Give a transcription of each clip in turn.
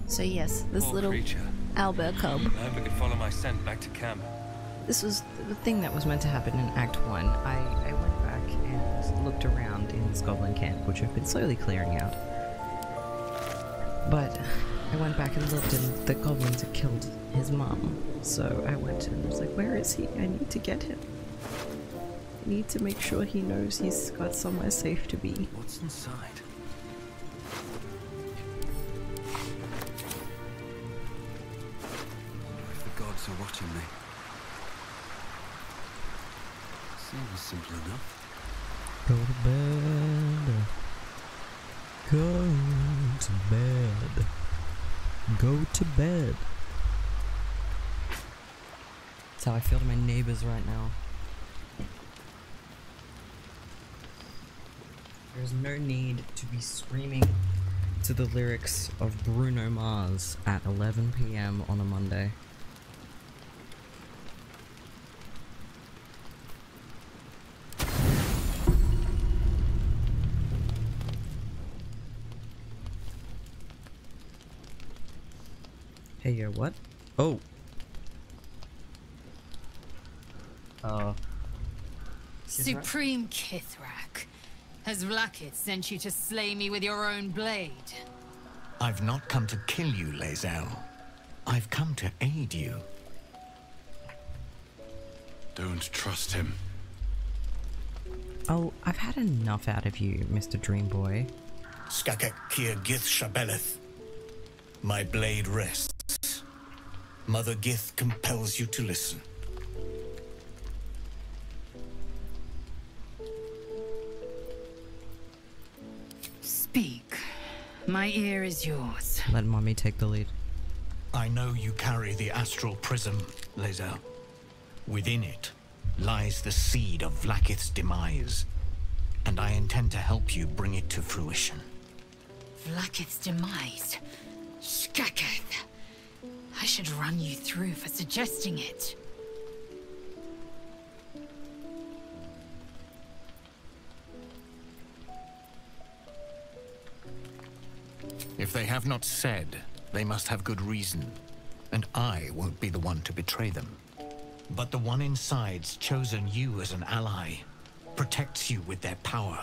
So yes, this Poor little creature. owlbear cub. I hope we can follow my scent back to camp. This was the thing that was meant to happen in Act 1. I went back and looked around in this goblin camp, which I've been slowly clearing out. But I went back and looked, and the goblins had killed his mum. So I went and was like, where is he? I need to get him. I need to make sure he knows he's got somewhere safe to be. What's inside? What if the gods are watching me? Seems simple enough. Go to bed. Go to bed. Go to bed. That's how I feel to my neighbors right now. There's no need to be screaming to the lyrics of Bruno Mars at 11 PM on a Monday. Hey, yo, what? Oh. Supreme Kithrak, has Vlaakith sent you to slay me with your own blade? I've not come to kill you, Lae'zel. I've come to aid you. Don't trust him. Oh, I've had enough out of you, Mr. Dream Boy. Skakek Kir Gith Shabeleth. My blade rests. Mother Gith compels you to listen. Speak. My ear is yours. Let mommy take the lead. I know you carry the astral prism, Lae'zel. Within it lies the seed of Vlaakith's demise, and I intend to help you bring it to fruition. Vlaakith's demise? Skaketh. I should run you through for suggesting it. If they have not said, they must have good reason, and I won't be the one to betray them. But the one inside's chosen you as an ally, protects you with their power.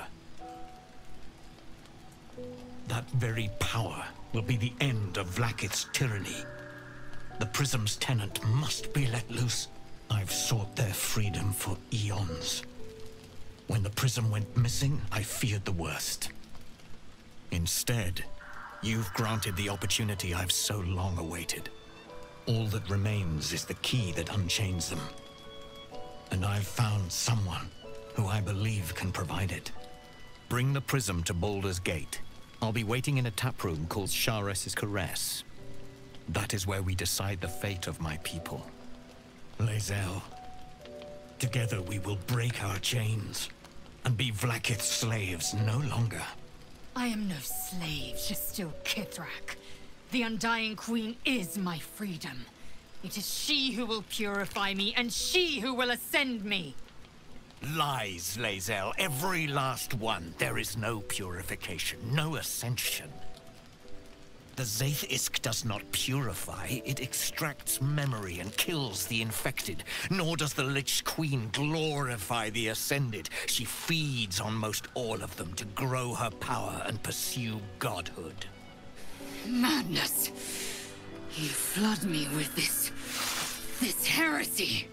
That very power will be the end of Vlaakith's tyranny. The Prism's tenant must be let loose. I've sought their freedom for eons. When the Prism went missing, I feared the worst. Instead, you've granted the opportunity I've so long awaited. All that remains is the key that unchains them. And I've found someone who I believe can provide it. Bring the Prism to Baldur's Gate. I'll be waiting in a taproom called Sharess's Caress. That is where we decide the fate of my people. Lae'zel, together we will break our chains and be Vlaakith's slaves no longer. I am no slave to still Kithrak. The Undying Queen is my freedom. It is she who will purify me, and she who will ascend me. Lies, Lae'zel, every last one. There is no purification, no ascension. The Zaith Isk does not purify, it extracts memory and kills the infected. Nor does the Lich Queen glorify the ascended. She feeds on most all of them to grow her power and pursue godhood. Madness! You flood me with this heresy.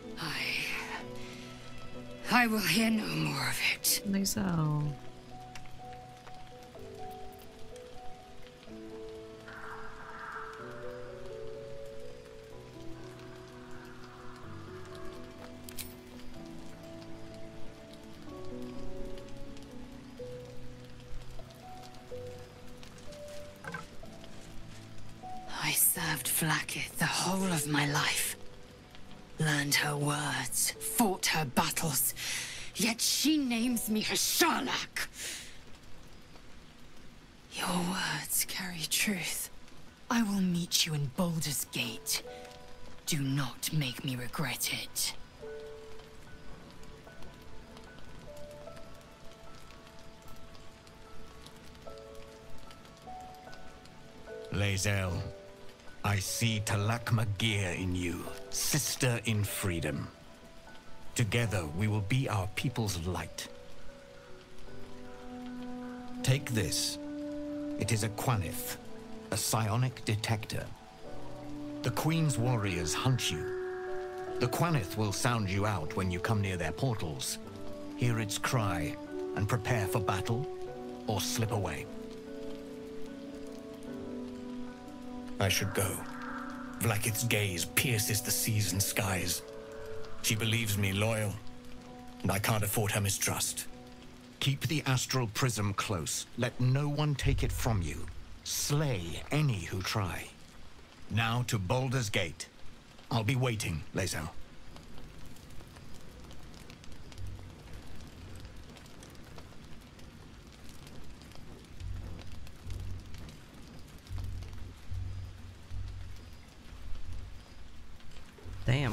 I will hear no more of it. Lae'zel. I served Vlaakith the whole of my life. Learned her words, fought her battles, yet she names me her Sharlak. Your words carry truth. I will meet you in Baldur's Gate. Do not make me regret it. Lae'zel, I see Talak Magir in you, sister in freedom. Together we will be our people's light. Take this. It is a Quanith, a psionic detector. The Queen's warriors hunt you. The Quanith will sound you out when you come near their portals. Hear its cry and prepare for battle, or slip away. I should go. Vlaakith's gaze pierces the seas and skies. She believes me loyal, and I can't afford her mistrust. Keep the astral prism close. Let no one take it from you. Slay any who try. Now to Baldur's Gate. I'll be waiting, Lae'zel. Damn.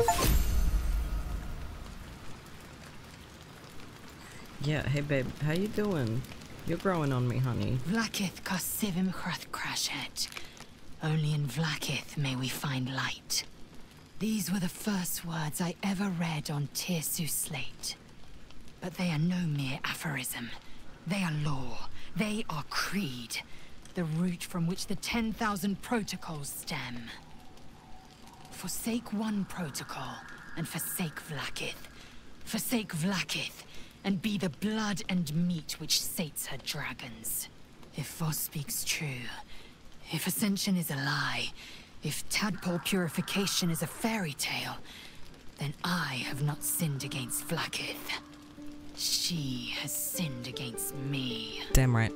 Yeah, hey babe, how you doing? You're growing on me, honey. Vlaakith Kosivim Chrath Crashet. Only in Vlaakith may we find light. These were the first words I ever read on Tirsu slate. But they are no mere aphorism. They are law. They are creed. The root from which the 10,000 protocols stem. Forsake one protocol, and forsake Vlaakith. Forsake Vlaakith, and be the blood and meat which sates her dragons. If Voss speaks true, if Ascension is a lie, if tadpole purification is a fairy tale, then I have not sinned against Vlaakith. She has sinned against me. Damn right.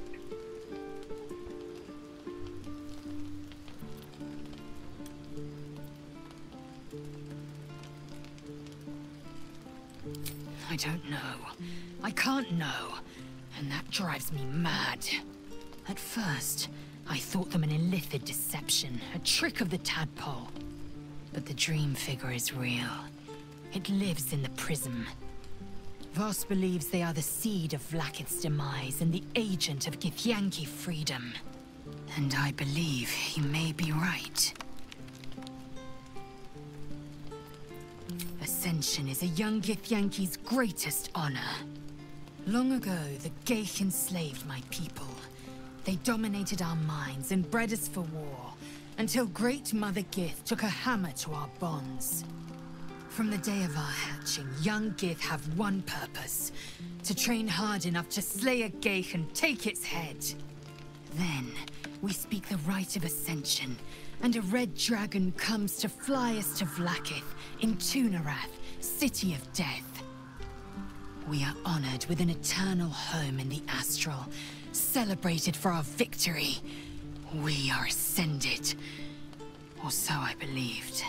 I don't know. I can't know. And that drives me mad. At first, I thought them an illithid deception, a trick of the tadpole. But the dream figure is real. It lives in the prism. Voss believes they are the seed of Vlaakith's demise and the agent of Githyanki freedom. And I believe he may be right. Ascension is a young Githyanki's greatest honor. Long ago, the Ghaik enslaved my people. They dominated our minds and bred us for war, until Great Mother Gith took a hammer to our bonds. From the day of our hatching, young Gith have one purpose: to train hard enough to slay a Ghaik and take its head. Then, we speak the rite of Ascension, and a red dragon comes to fly us to Vlaakith, in Tunarath, City of Death. We are honored with an eternal home in the Astral, celebrated for our victory. We are ascended. Or so I believed.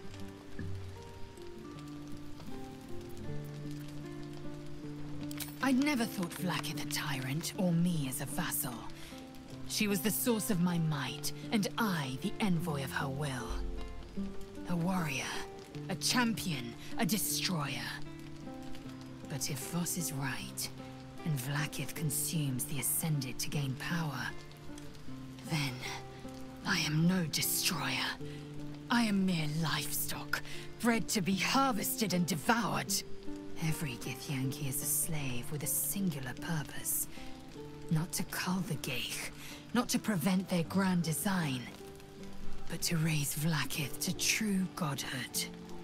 I'd never thought Vlaakith a tyrant, or me as a vassal. She was the source of my might, and I the envoy of her will. A warrior, a champion, a destroyer. But if Voss is right, and Vlaakith consumes the Ascended to gain power, then I am no destroyer. I am mere livestock, bred to be harvested and devoured. Every Githyanki is a slave with a singular purpose. Not to cull the Ghaik, not to prevent their grand design, but to raise Vlaakith to true godhood.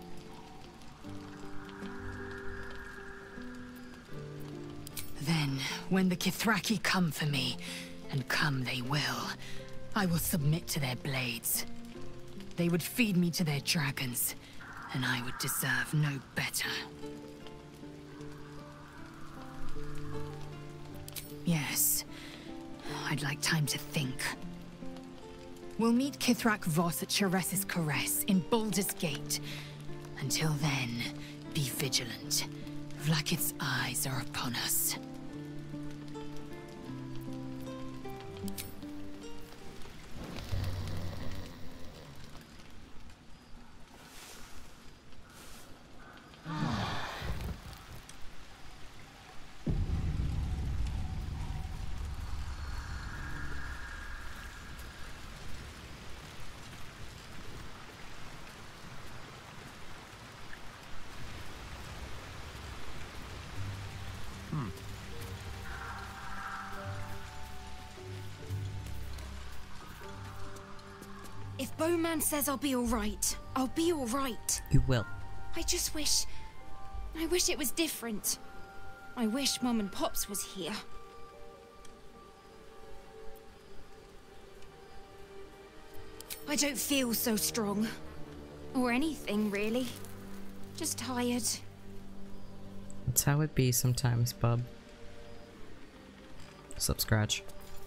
Then, when the Kithraki come for me, and come they will, I will submit to their blades. They would feed me to their dragons, and I would deserve no better. Yes, I'd like time to think. We'll meet Kithrak Voss at Chares's Caress in Baldur's Gate. Until then, be vigilant. Vlaakith's eyes are upon us. If Bowman says I'll be alright, I'll be alright. You will. I just wish... I wish it was different. I wish Mum and Pops was here. I don't feel so strong. Or anything, really. Just tired. That's how it be sometimes, bub. Sup, Scratch?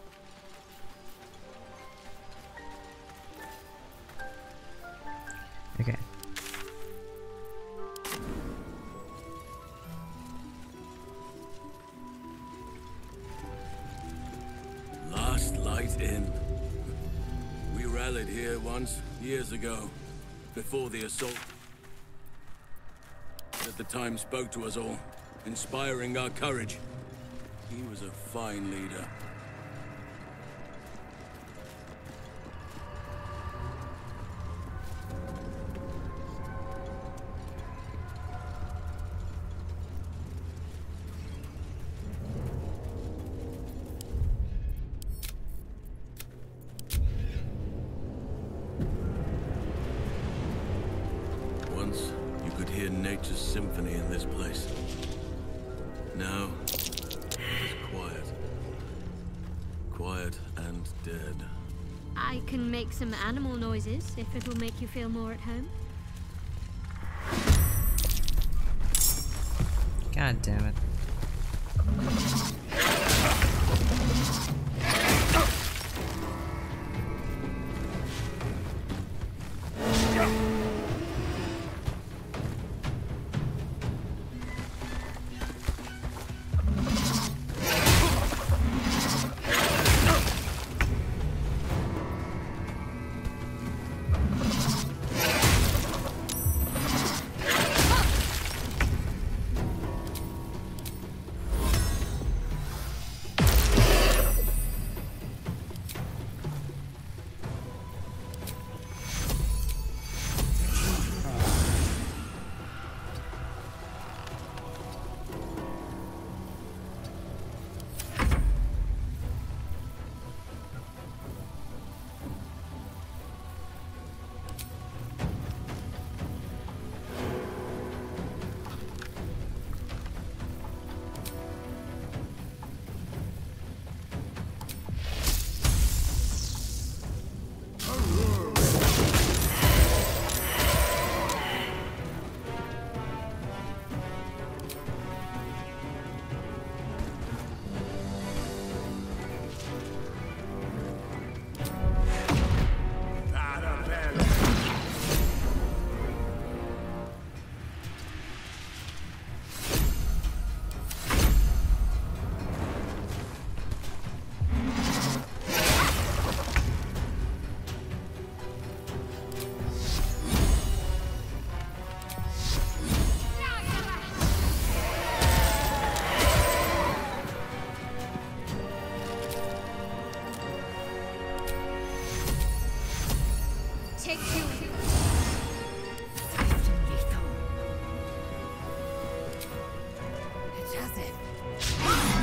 Okay. Last light in. We rallied here once, years ago, before the assault. At the time spoke to us all, inspiring our courage. He was a fine leader. Once, you could hear nature's symphony in this place. Now, it is quiet. Quiet and dead. I can make some animal noises if it'll make you feel more at home. God damn it. Take two. Swift and lethal. It does it.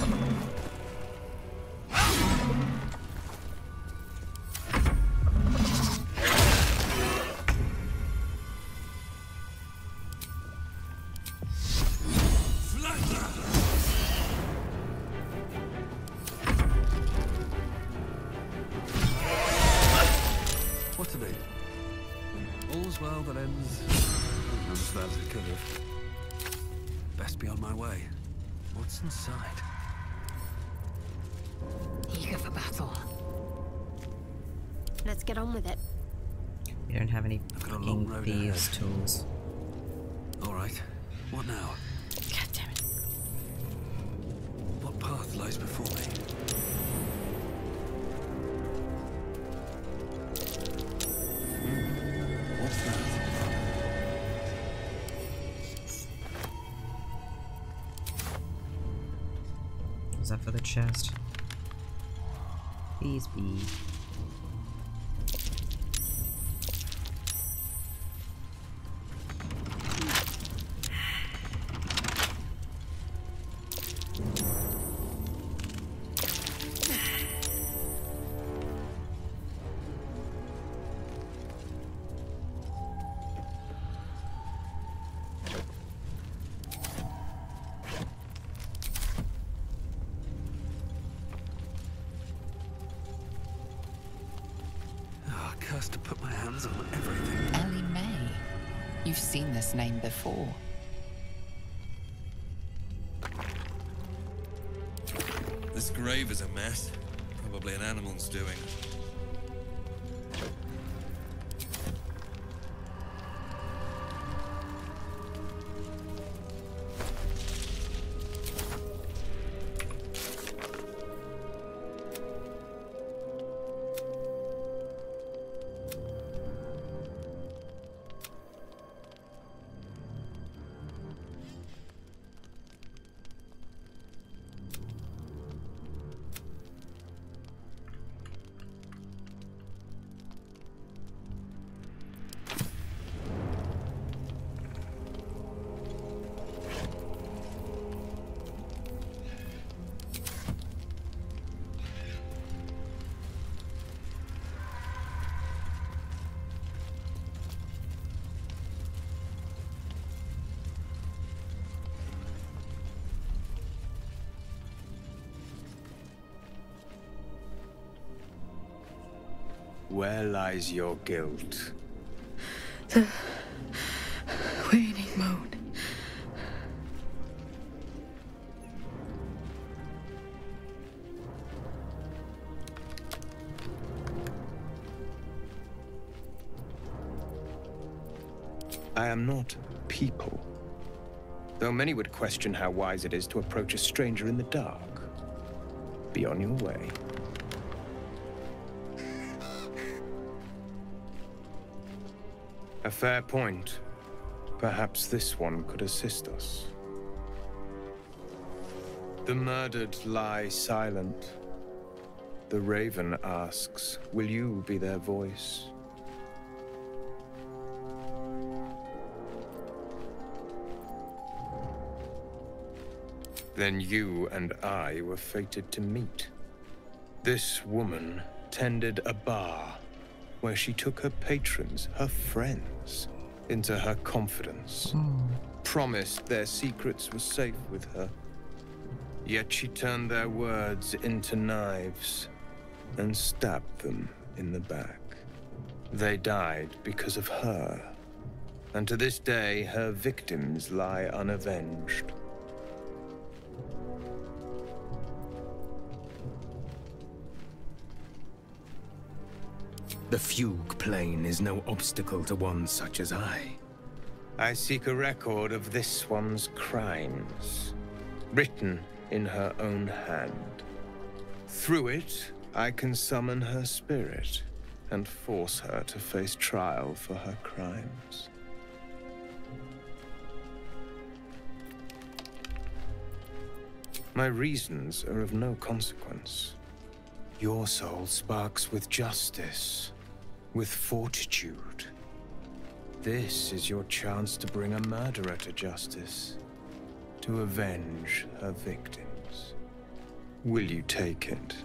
What are they? All's well that ends not as bad as it could have. Best be on my way. What's inside? Eager for battle. Let's get on with it. We don't have any I've got a long fucking road thieves' ahead. tools. All right. What now? God damn it. What path lies before me? What's that? Is that for the chest? Please be. curse to put my hands on everything. Ellie May. You've seen this name before. This grave is a mess. Probably an animal's doing. Where lies your guilt? The waning moon. I am not people. Though many would question how wise it is to approach a stranger in the dark. Be on your way. A fair point. Perhaps this one could assist us. The murdered lie silent. The raven asks, will you be their voice? Then you and I were fated to meet. This woman tended a bar where she took her patrons, her friends, into her confidence. Promised their secrets were safe with her. Yet she turned their words into knives and stabbed them in the back. They died because of her. And to this day, her victims lie unavenged. The fugue plane is no obstacle to one such as I. I seek a record of this one's crimes, written in her own hand. Through it, I can summon her spirit and force her to face trial for her crimes. My reasons are of no consequence. Your soul sparks with justice, with fortitude. This is your chance to bring a murderer to justice, to avenge her victims. Will you take it?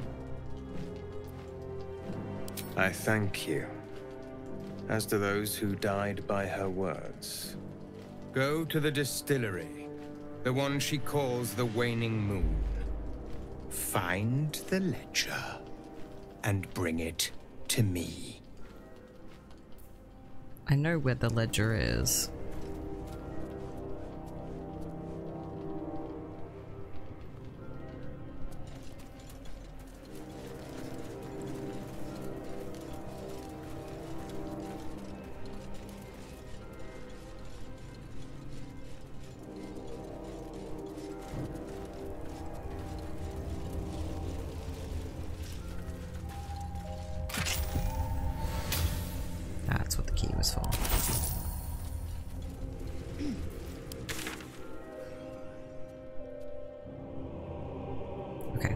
I thank you, as do those who died by her words. Go to the distillery, the one she calls the Waning Moon. Find the ledger and bring it to me. I know where the ledger is. That's what the key was for. Okay.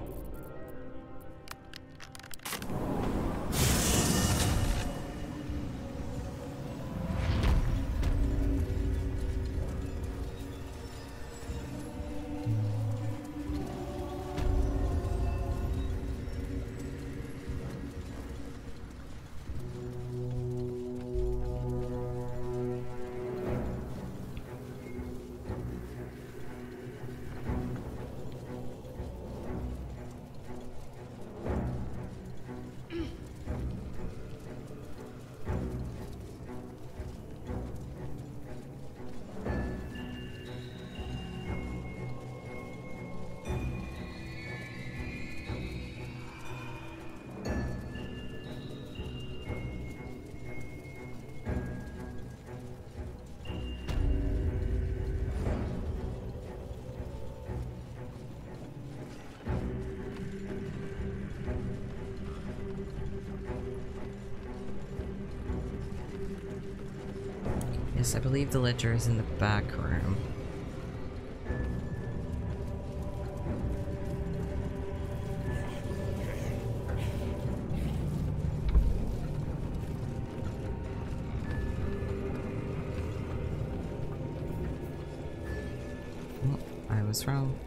Yes, I believe the ledger is in the back room. Oh, I was wrong.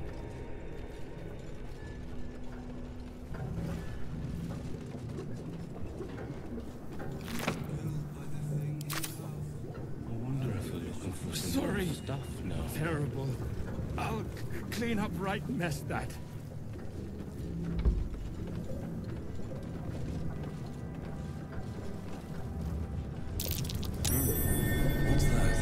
Sorry, stuff. No. Terrible. I'll clean up right mess that. What's that?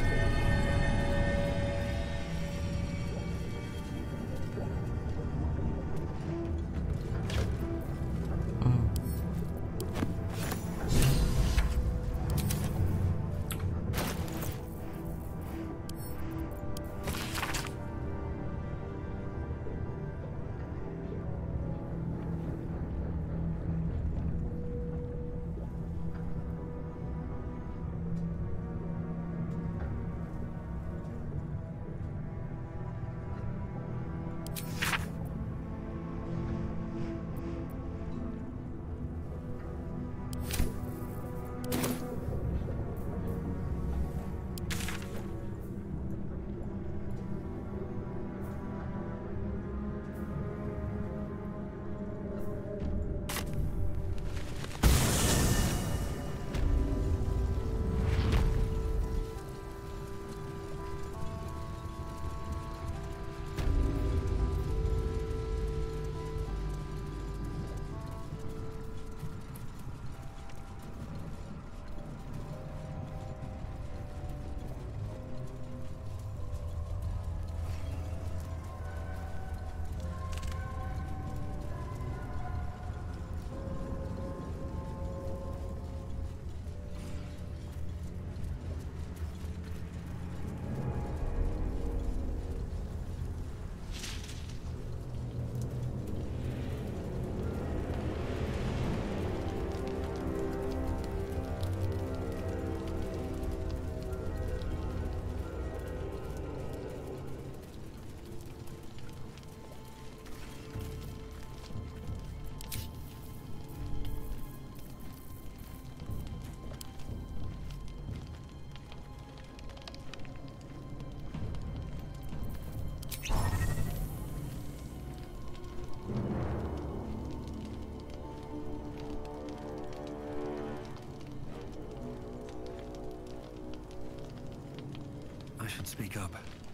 I should speak up.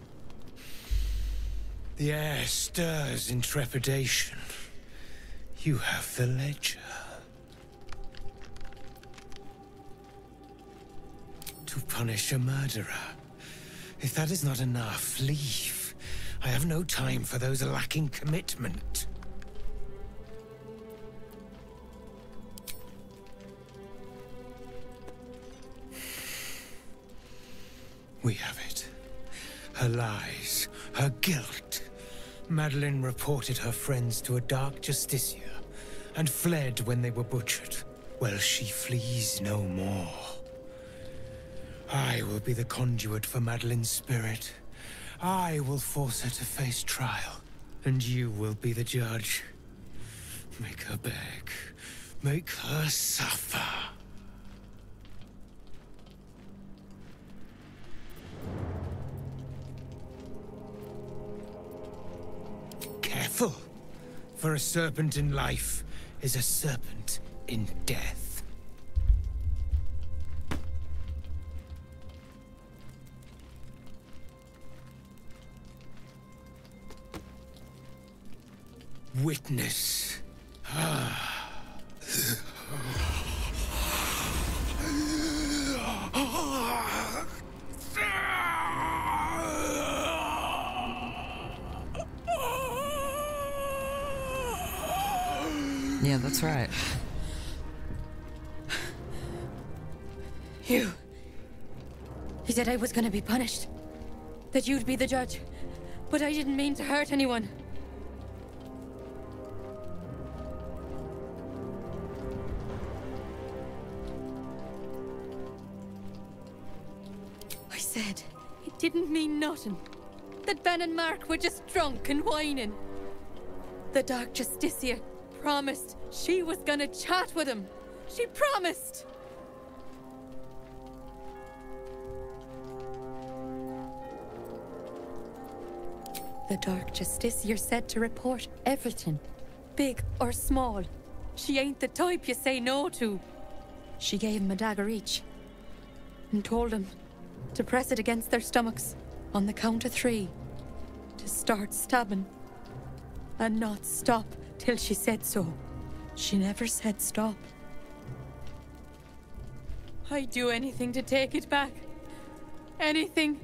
The air stirs in trepidation. You have the ledger. To punish a murderer. If that is not enough, leave. I have no time for those lacking commitment. We have it. Her lies, her guilt. Madeline reported her friends to a dark justiciar and fled when they were butchered. Well, she flees no more. I will be the conduit for Madeline's spirit. I will force her to face trial, and you will be the judge. Make her beg. Make her suffer. Careful, for a serpent in life is a serpent in death. Witness. Yeah, that's right. You said I was gonna be punished. That you'd be the judge. But I didn't mean to hurt anyone. said it didn't mean nothing. That Ben and Mark were just drunk and whining. The Dark Justicia promised she was gonna chat with him. She promised! The Dark Justicia said to report everything, big or small. She ain't the type you say no to. She gave him a dagger each and told him to press it against their stomachs on the count of 3, to start stabbing and not stop till she said so. She never said stop. I'd do anything to take it back. Anything.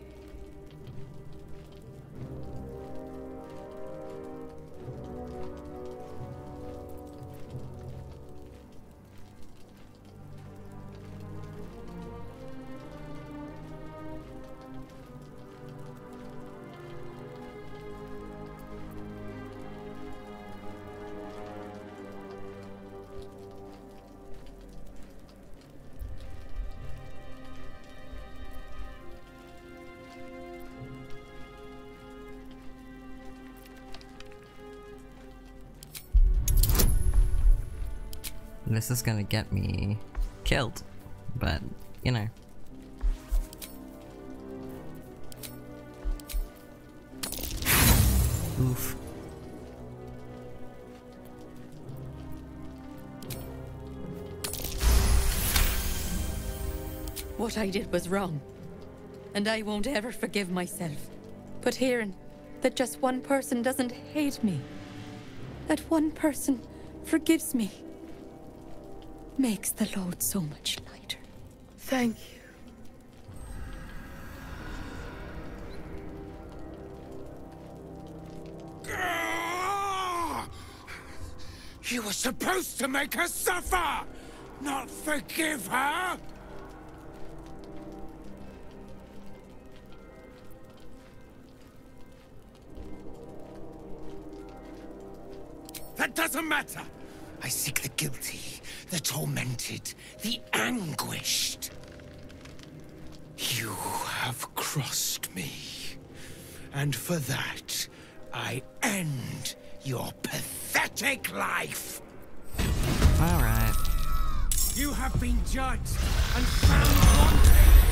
This is gonna get me killed, but, you know. Oof. What I did was wrong, and I won't ever forgive myself. But hearing that just one person doesn't hate me, that one person forgives me, makes the load so much lighter. Thank you. You were supposed to make her suffer, not forgive her! That doesn't matter! I seek the guilty, the tormented, the anguished. You have crossed me, and for that, I end your pathetic life. All right. You have been judged and found wanting.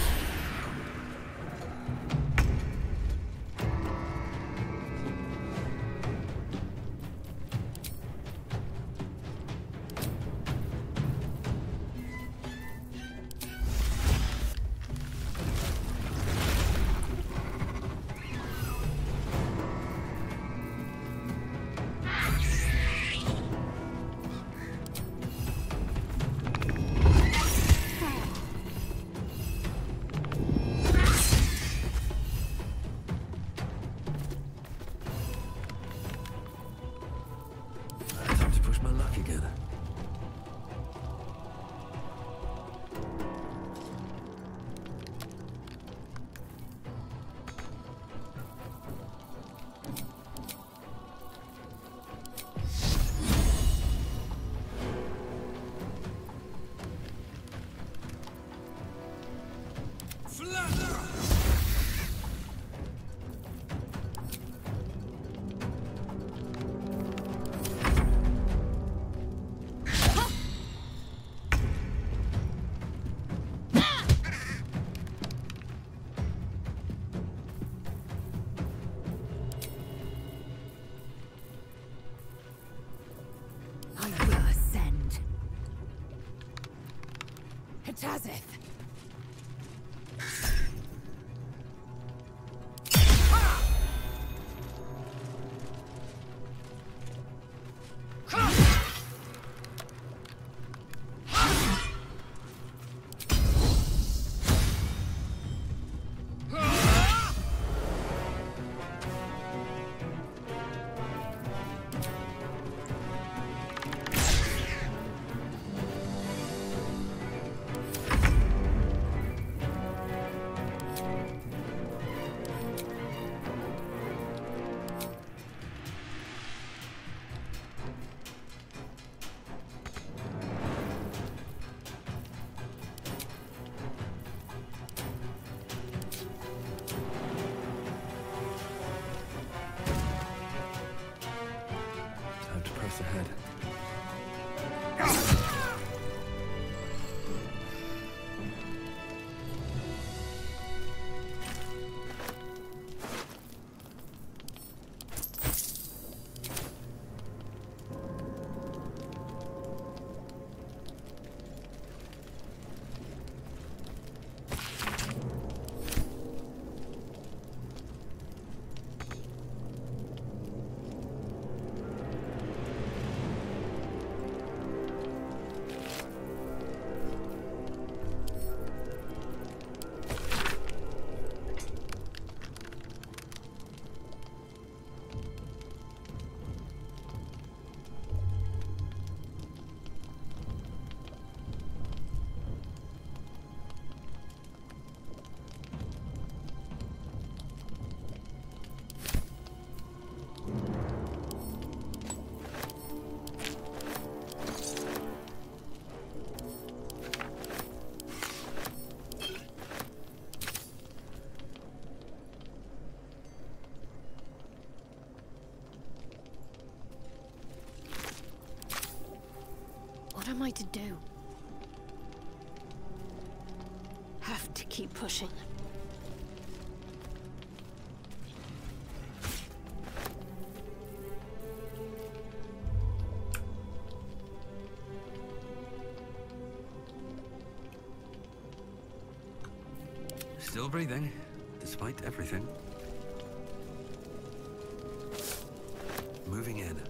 Tazeth. am I to do? Have to keep pushing. Still breathing, despite everything. Moving in.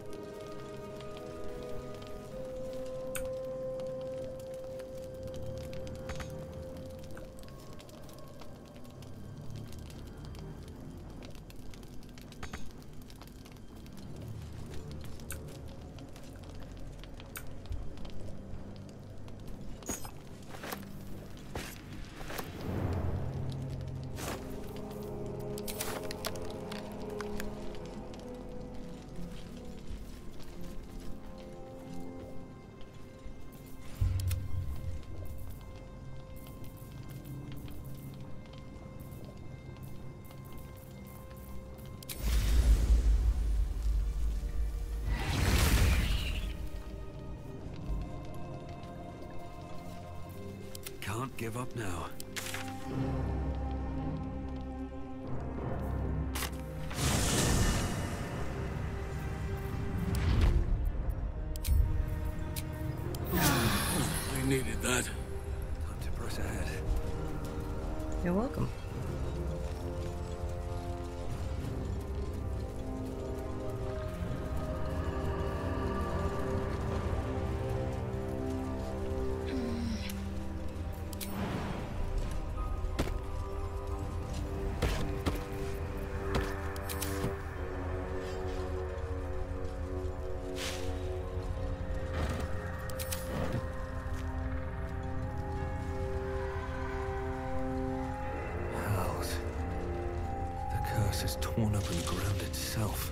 Can't give up now. I needed that. Time to press ahead. You're welcome. Is torn up in the ground itself.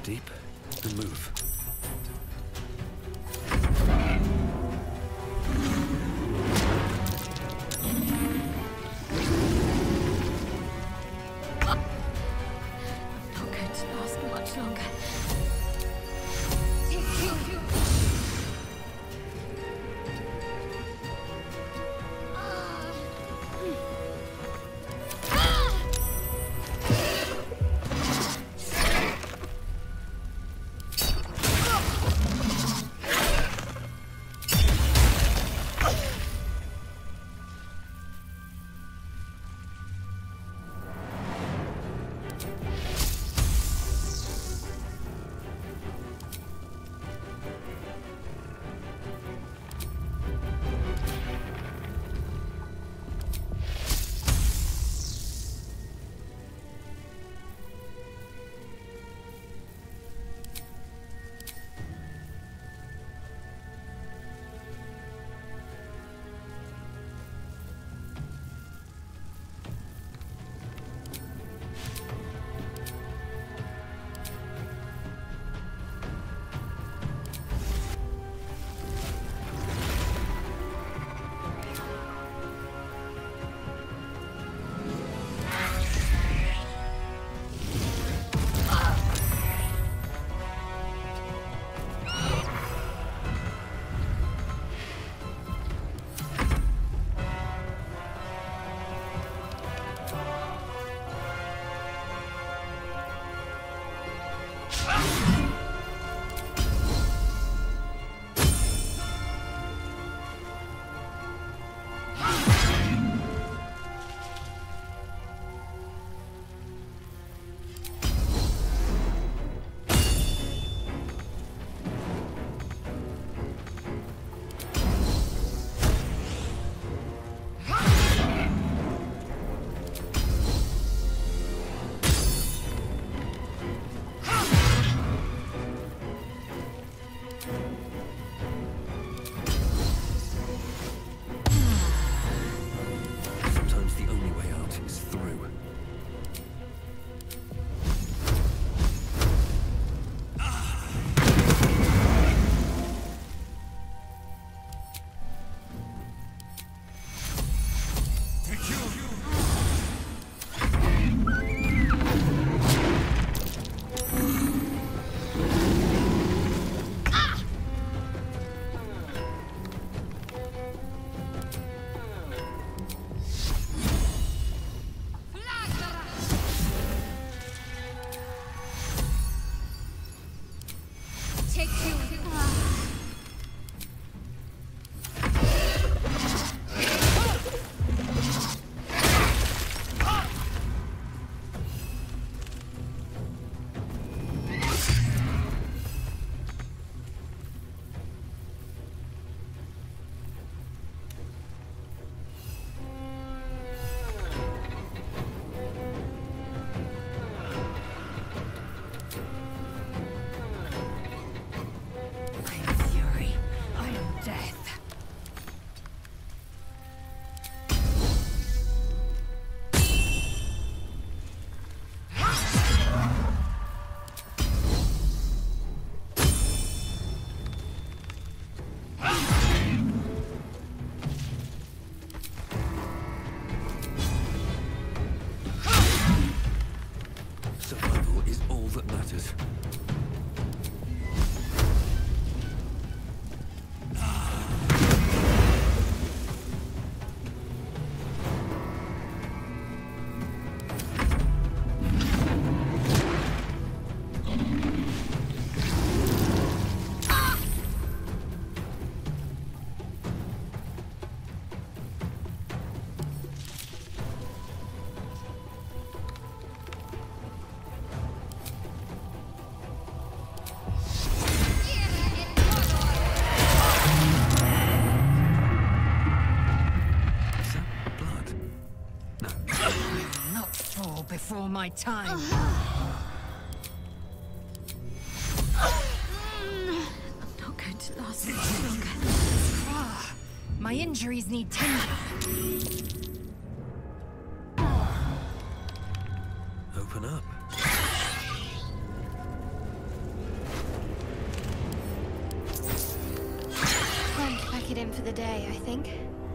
deep and move. Not going to last much longer. Before my time. I'm not going to last much longer. My injuries need tending. Open up. it in for the day, I think.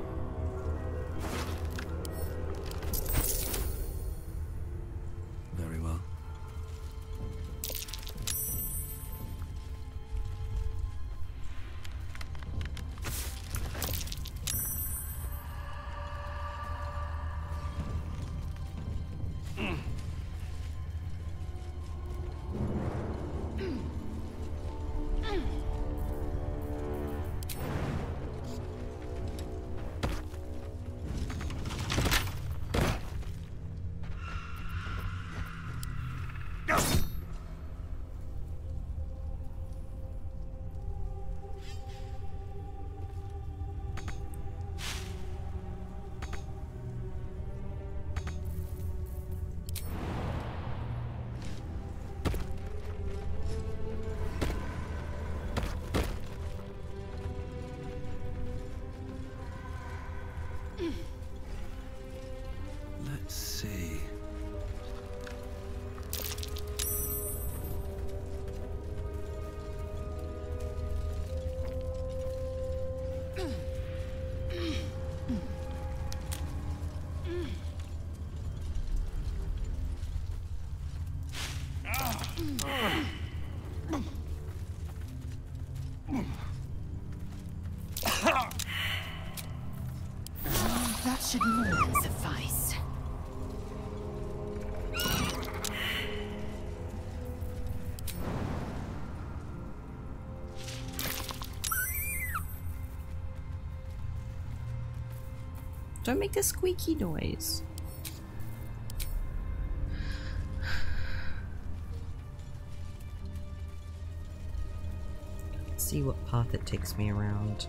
Very well. Let's see. That should more than suffice. Don't make a squeaky noise. Let's see what path it takes me around.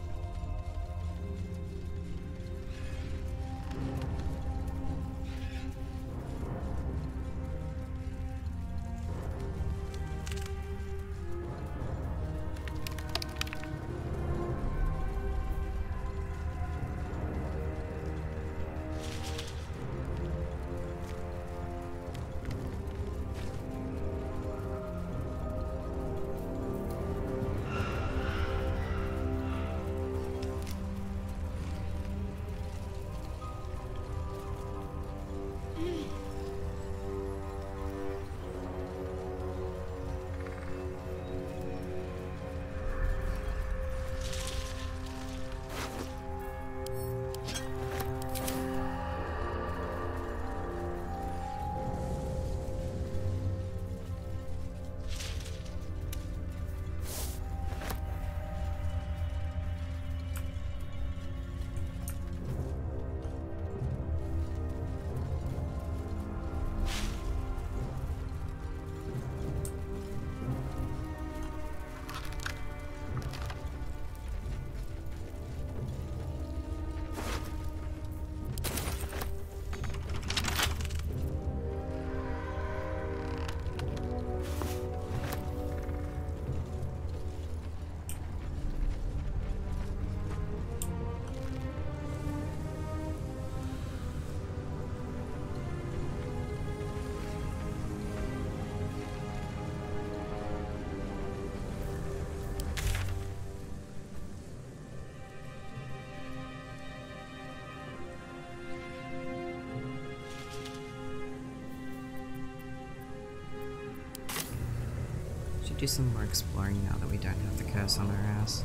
Do some more exploring now that we don't have the curse on our ass.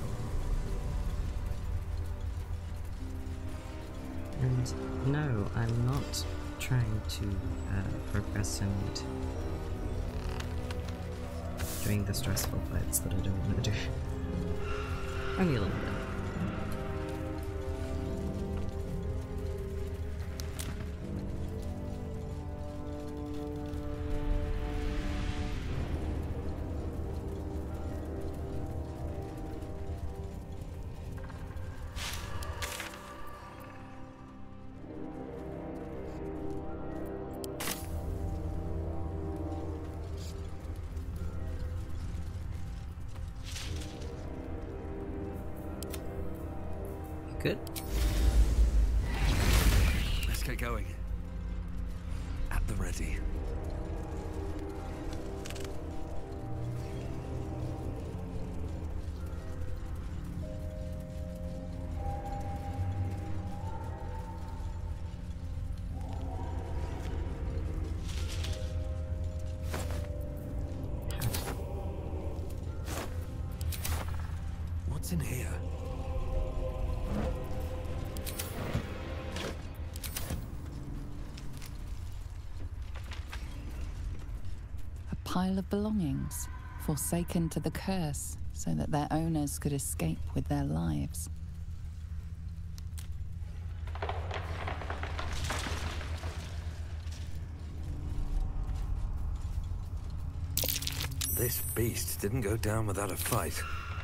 And no, I'm not trying to procrastinate doing the stressful fights that I don't want to do. Only a little bit. Good. Let's get going. At the ready. in here? A pile of belongings, forsaken to the curse, so that their owners could escape with their lives. This beast didn't go down without a fight.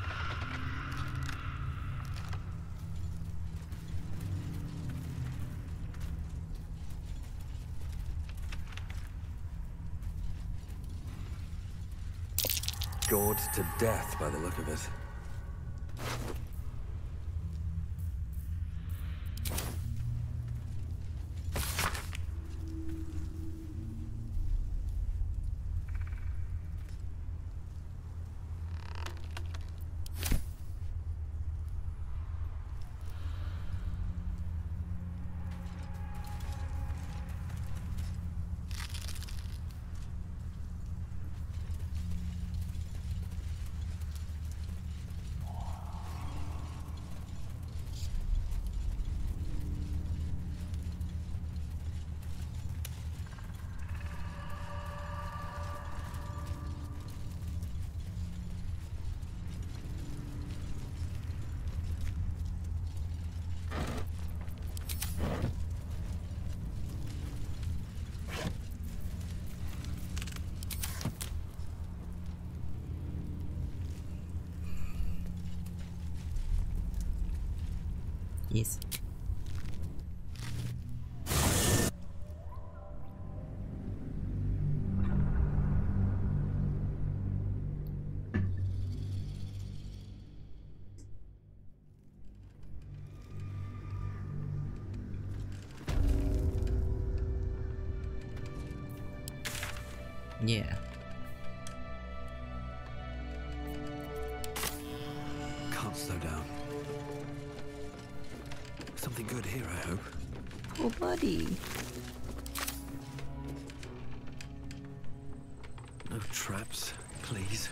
Gored to death by the look of it. Yes. Yeah. Can't slow down. Something good here, I hope. Poor buddy. No traps, please.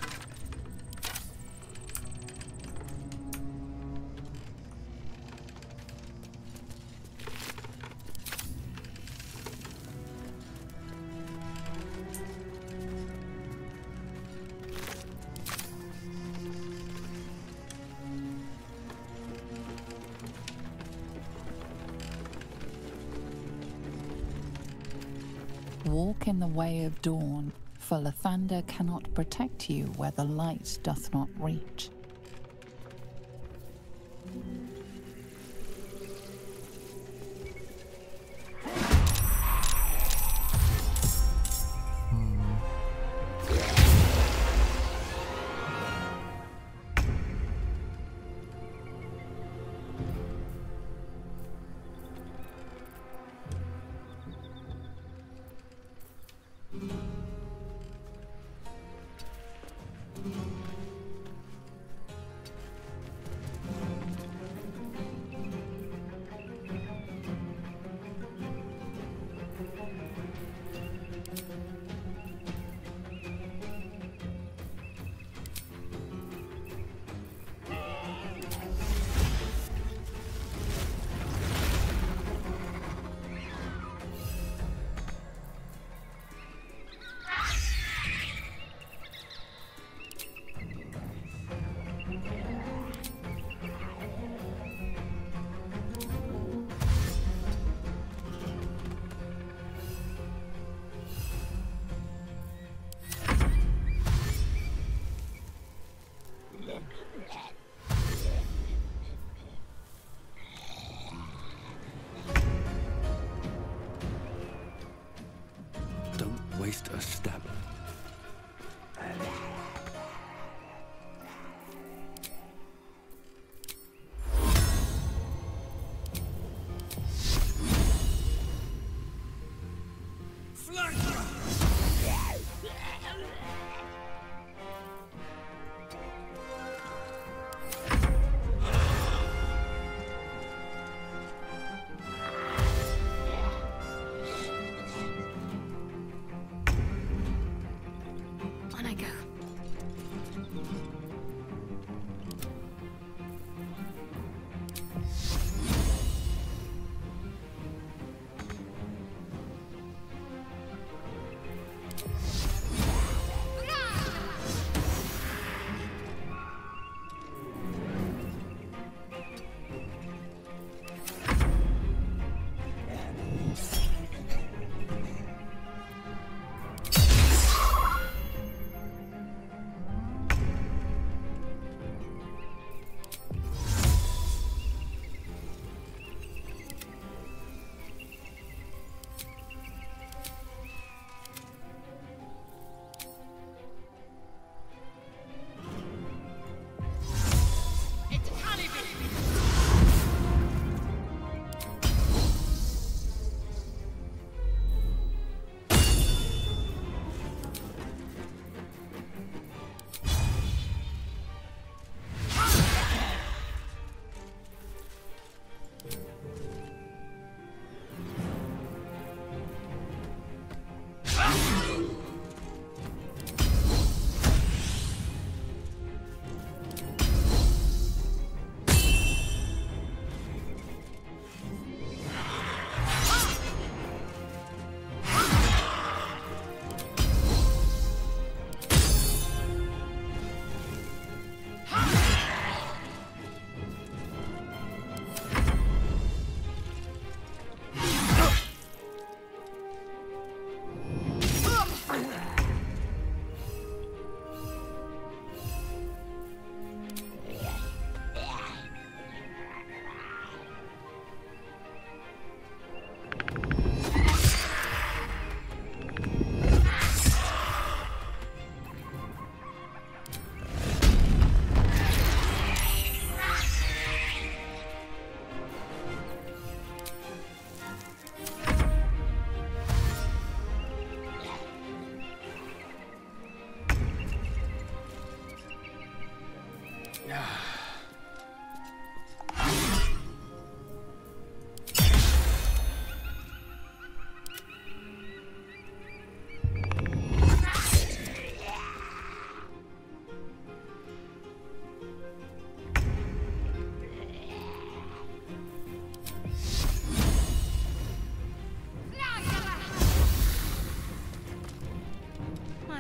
Walk in the way of dawn, for Lathander cannot protect you where the light doth not reach.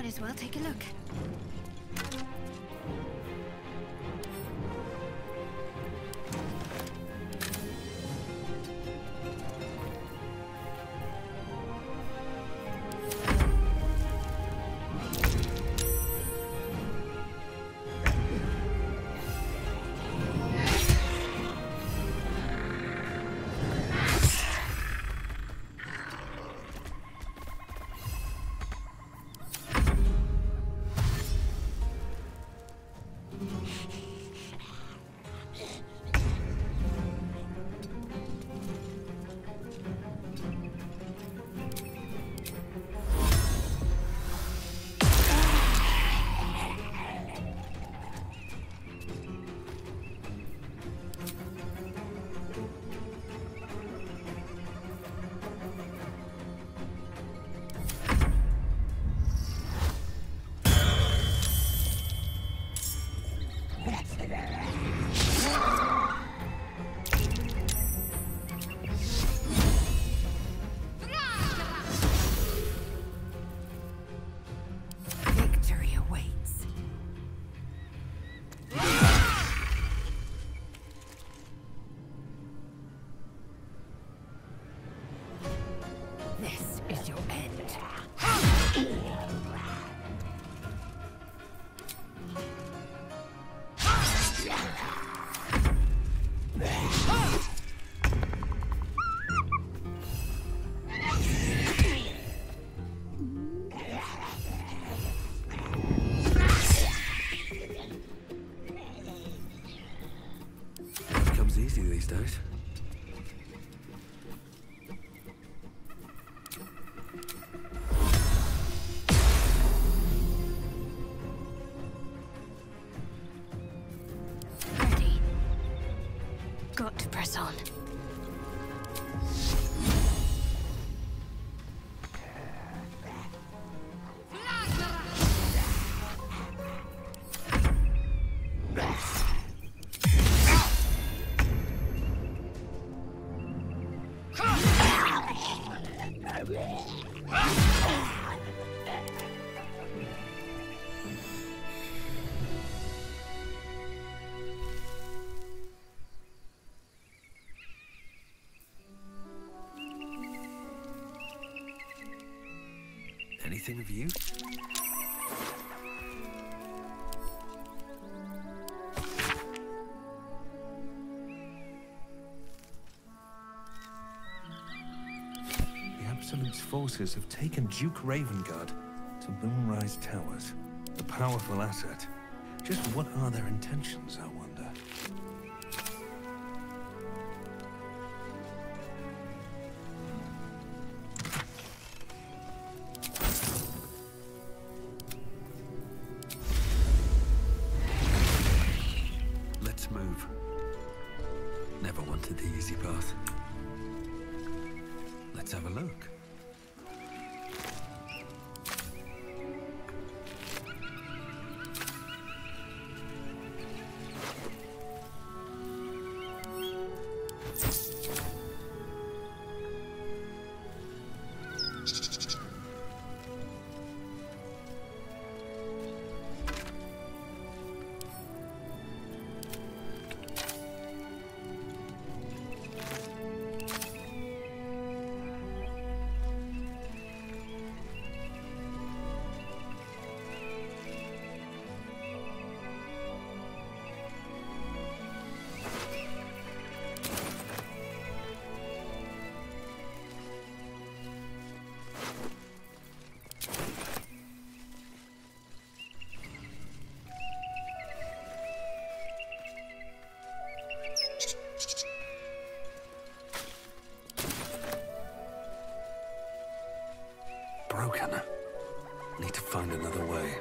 as well take a look. Victory awaits. This is your end. It comes easy these days. Ready. Got to press on. Anything of use? The Absolute's forces have taken Duke Ravengard to Moonrise Towers. A powerful asset. Just what are their intentions, I wonder? Let's move. Never wanted the easy path. Let's have a look. Broken. Need to find another way.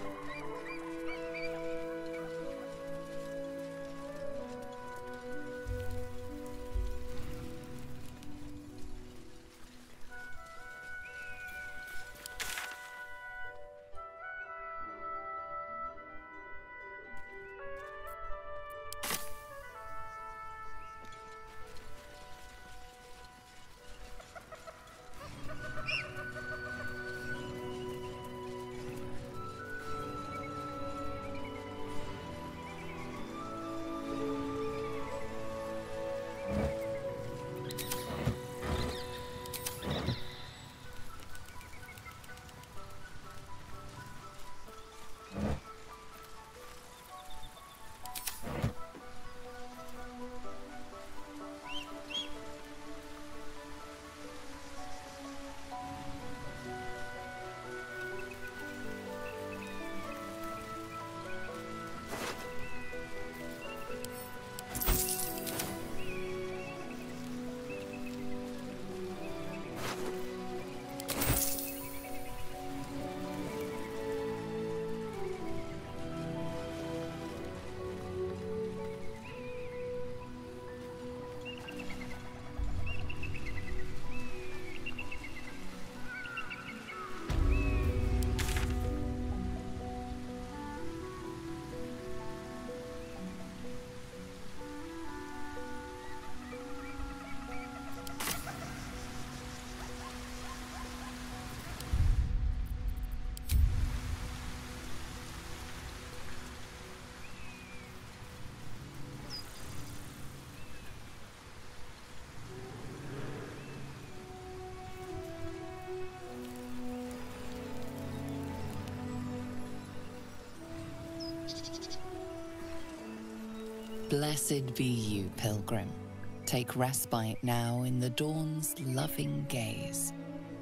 Blessed be you, pilgrim. Take respite now in the dawn's loving gaze.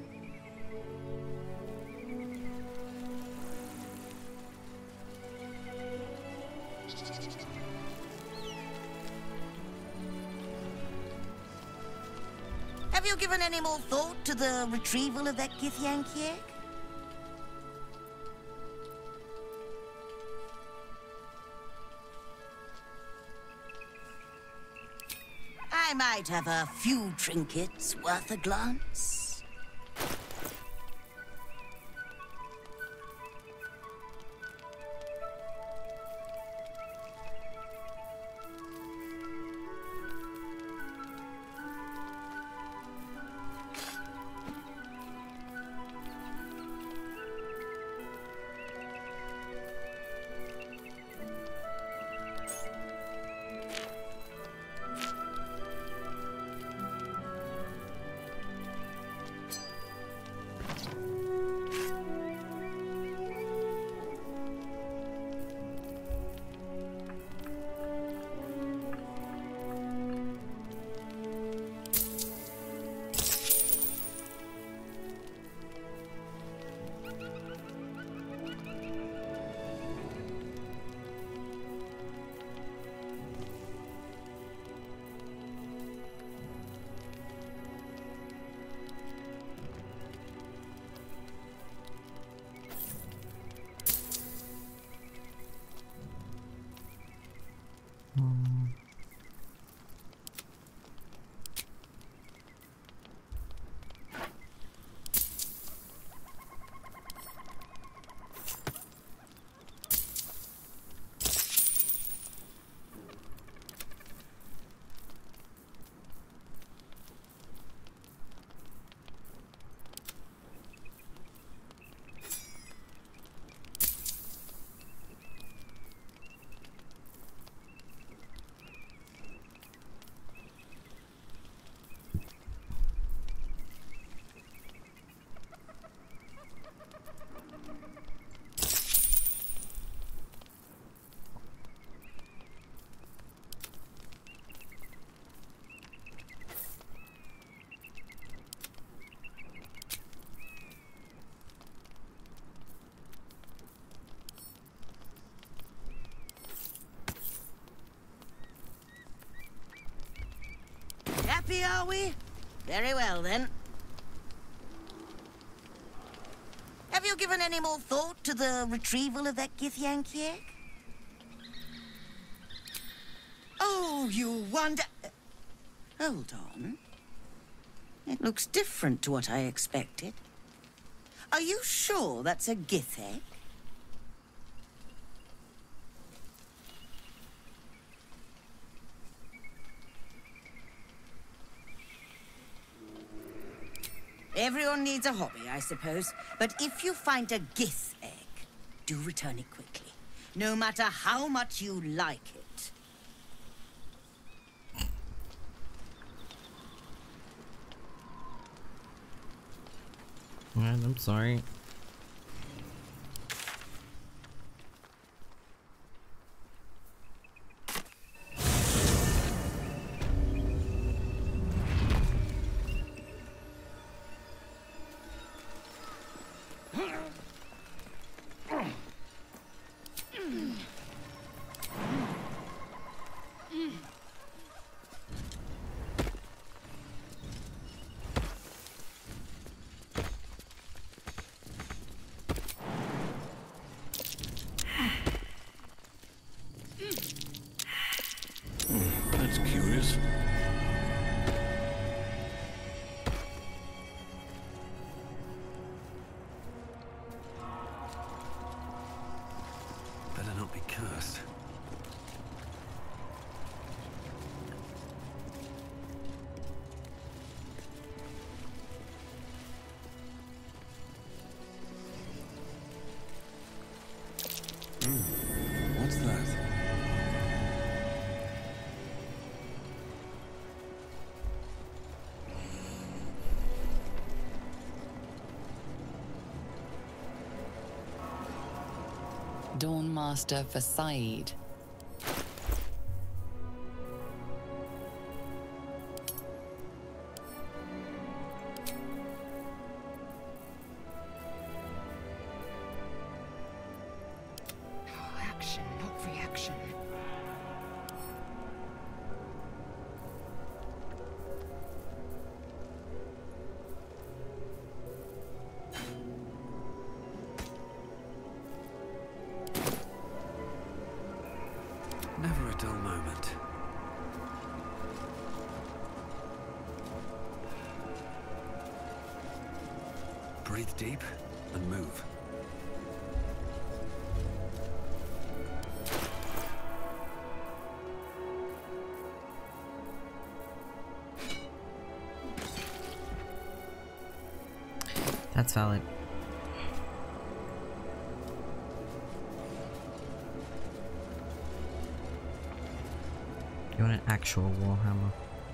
Have you given any more thought to the retrieval of that Githyanki egg? I might have a few trinkets worth a glance. Happy, are we? Very well, then. Have you given any more thought to the retrieval of that Githyanki egg? Oh, you wonder... Hold on. It looks different to what I expected. Are you sure that's a Gith egg? Everyone needs a hobby, I suppose. But if you find a Gith egg, do return it quickly. No matter how much you like it. Man, I'm sorry. That's curious. Better not be cursed. What's that? Dawnmaster for Said. Breathe deep and move. That's valid. You want an actual warhammer?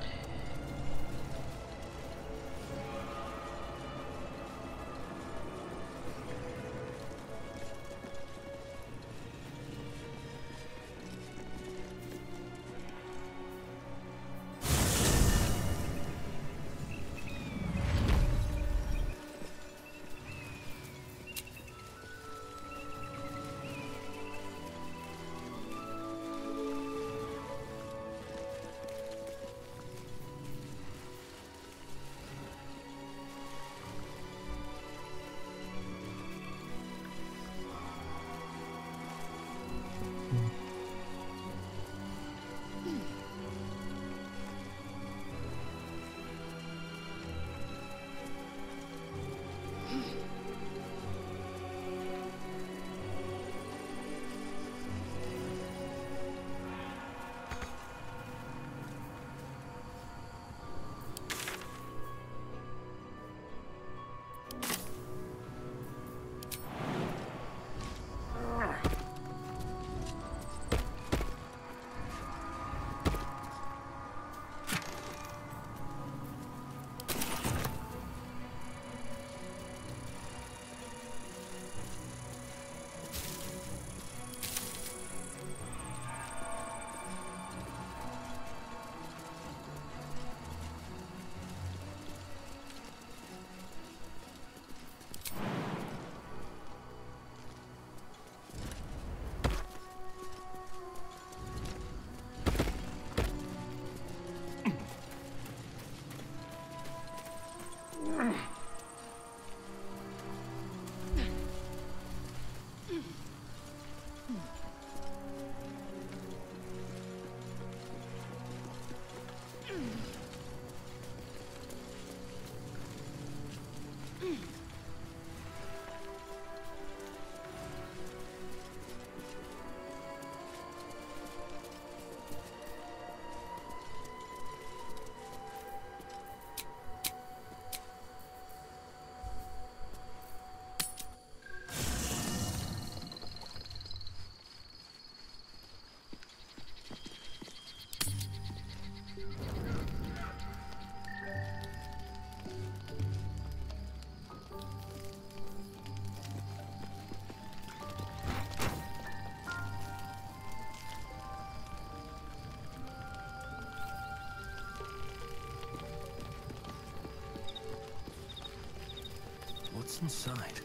What's inside?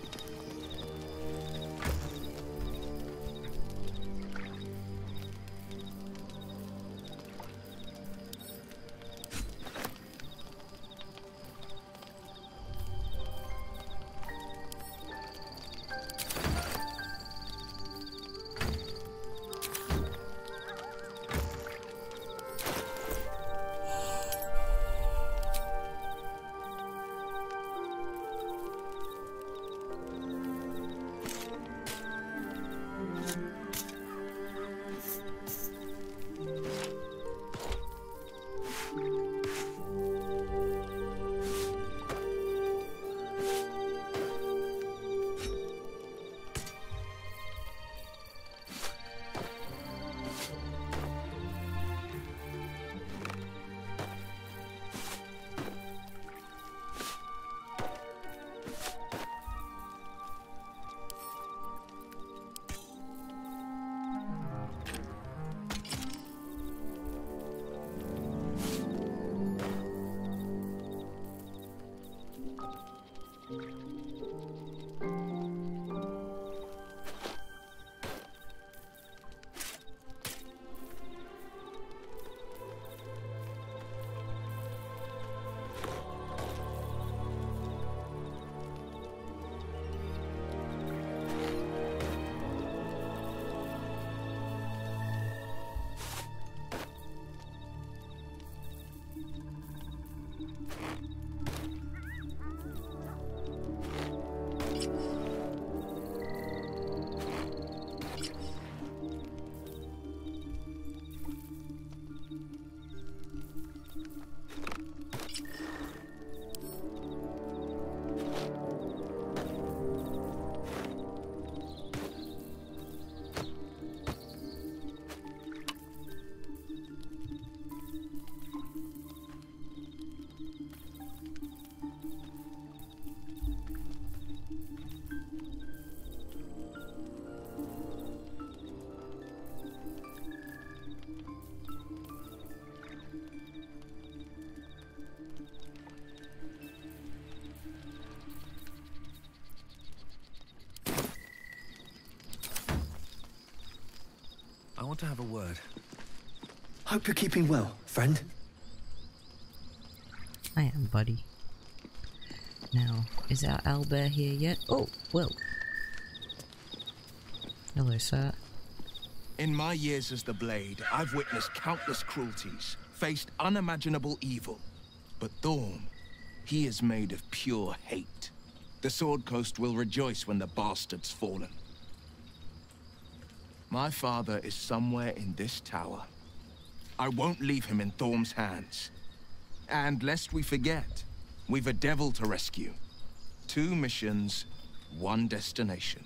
want to have a word. Hope you're keeping well, friend. I am, buddy. Now, is our owlbear here yet? Oh, well. Hello, sir. In my years as the Blade, I've witnessed countless cruelties, faced unimaginable evil. But Thorm, he is made of pure hate. The Sword Coast will rejoice when the bastard's fallen. My father is somewhere in this tower. I won't leave him in Thorm's hands. And lest we forget, we've a devil to rescue. 2 missions, 1 destination.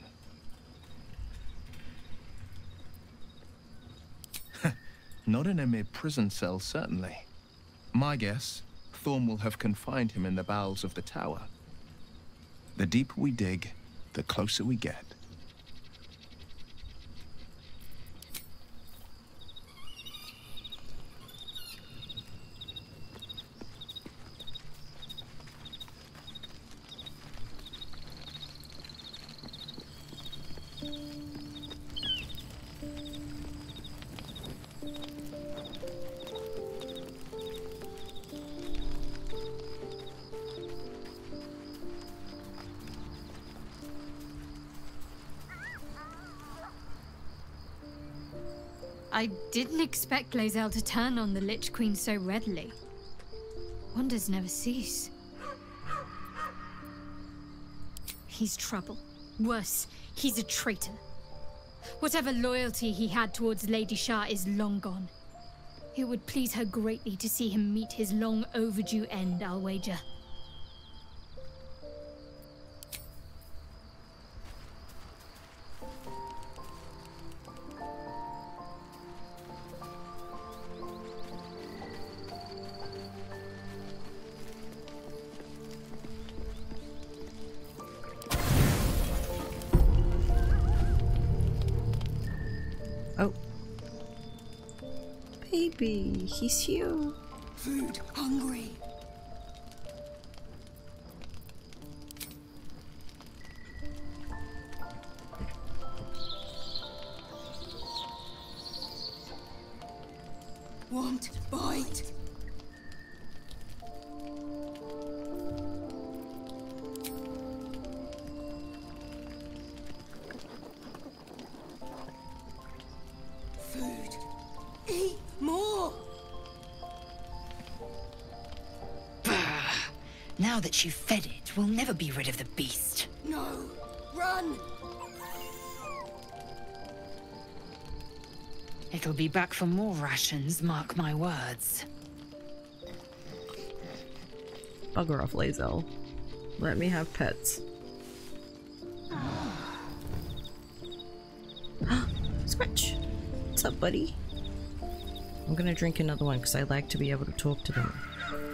Not in a mere prison cell, certainly. My guess, Thorm will have confined him in the bowels of the tower. The deeper we dig, the closer we get. I didn't expect Lae'zel to turn on the Lich Queen so readily. Wonders never cease. He's trouble. Worse, he's a traitor. Whatever loyalty he had towards Lady Shar is long gone. It would please her greatly to see him meet his long overdue end, I'll wager. Oh. Baby, he's here. Food, hungry. Want bite? Food. Eat more. Now that you've fed it, we'll never be rid of the beast. No. Run. It'll be back for more rations, mark my words. Bugger off, Lae'zel. Let me have pets. Scratch! What's up, buddy? I'm gonna drink another one because I like to be able to talk to them.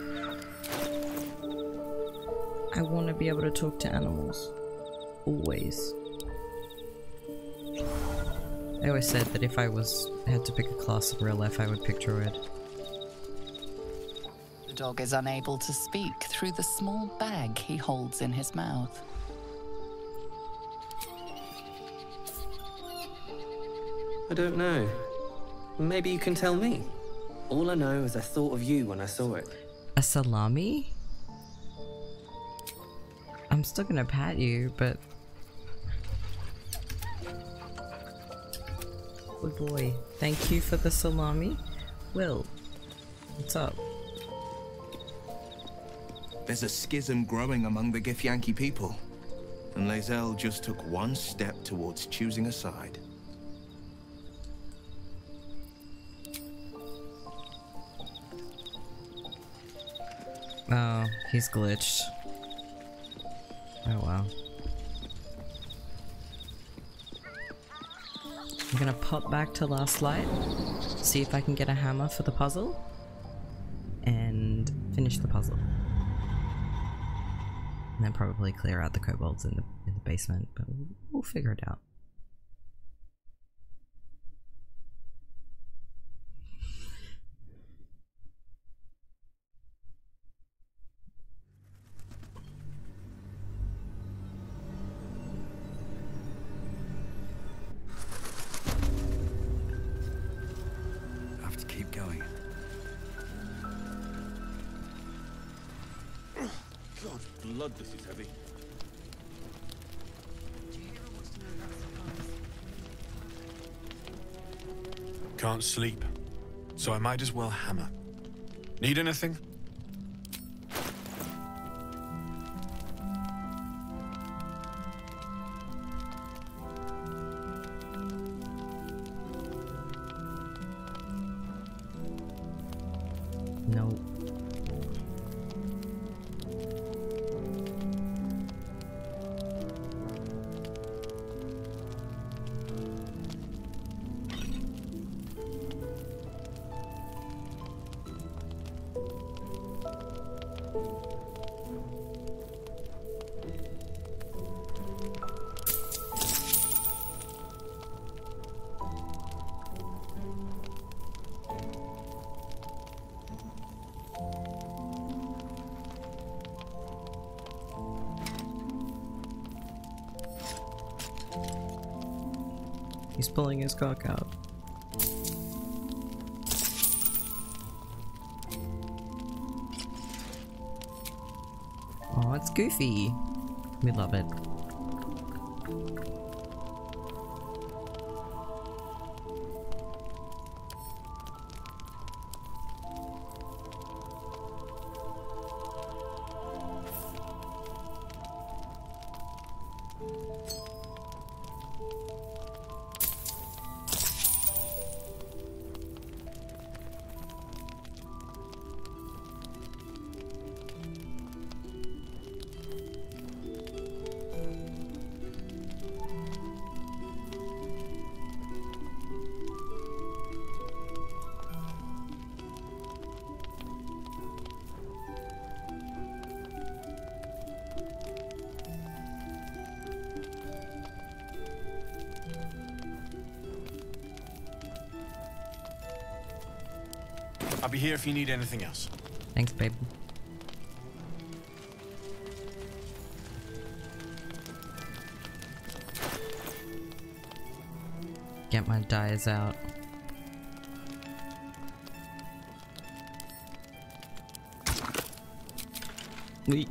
I want to be able to talk to animals. Always. I always said that if I had to pick a class in real life, I would pick Druid. The dog is unable to speak through the small bag he holds in his mouth. I don't know. Maybe you can tell me. All I know is I thought of you when I saw it. A salami? I'm still gonna pat you, but... Good boy. Thank you for the salami. Will, what's up? There's a schism growing among the Githyanki people, and Lae'zel just took one step towards choosing a side. Oh, he's glitched. Oh wow. I'm gonna pop back to Last Light, see if I can get a hammer for the puzzle, and finish the puzzle. And then probably clear out the kobolds in the basement, but we'll figure it out. God, blood, this is heavy. Can't sleep, so I might as well hammer. Need anything? No. He's pulling his cock out. Oh, it's Goofy. We love it. I'll be here if you need anything else. Thanks, babe. Get my dyes out. Wait.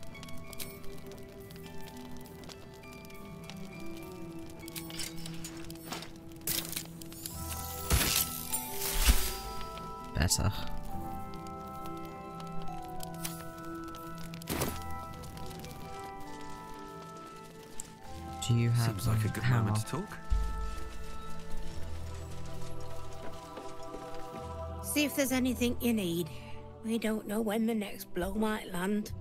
Better. Do you have Seems like a good hammer? moment to talk. See if there's anything you need. We don't know when the next blow might land.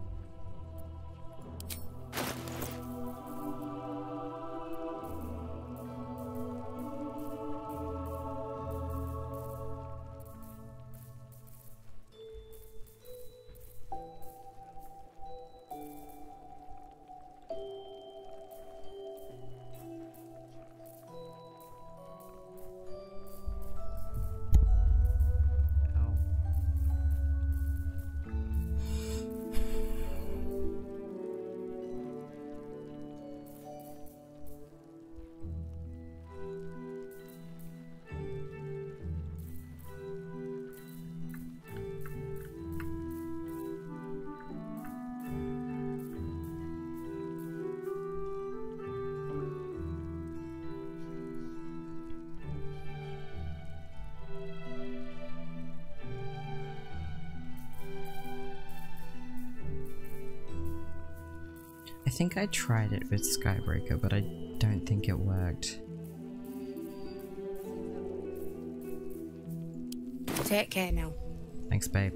I think I tried it with Skybreaker, but I don't think it worked. Take care now. Thanks, babe.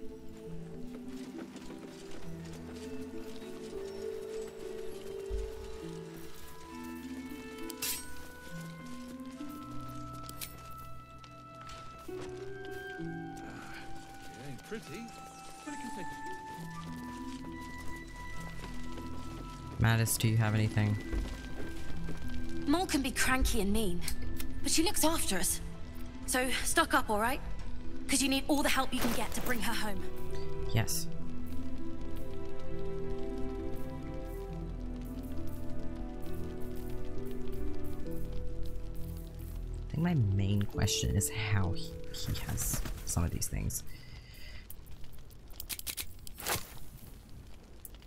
It ain't pretty, but it can take Mattis, do you have anything? Mole can be cranky and mean, but she looks after us. So stock up, all right? Because you need all the help you can get to bring her home. Yes. I think my main question is how he has some of these things.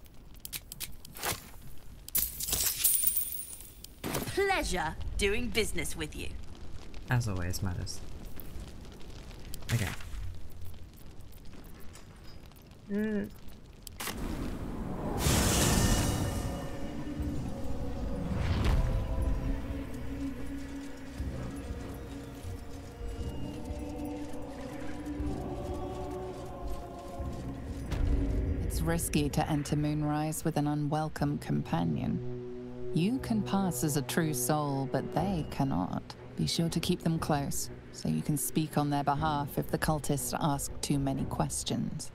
pleasure doing business with you. As always, Matters. Okay. It's risky to enter Moonrise with an unwelcome companion. You can pass as a true soul, but they cannot. Be sure to keep them close, so you can speak on their behalf if the cultists ask too many questions.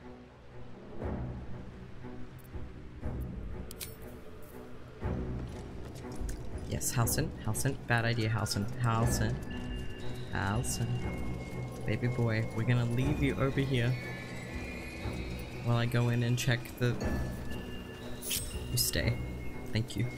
Yes, Halsin. Halsin. Bad idea, Halsin. Halsin. Halsin. Baby boy, we're gonna leave you over here while I go in and check the... You stay. Thank you.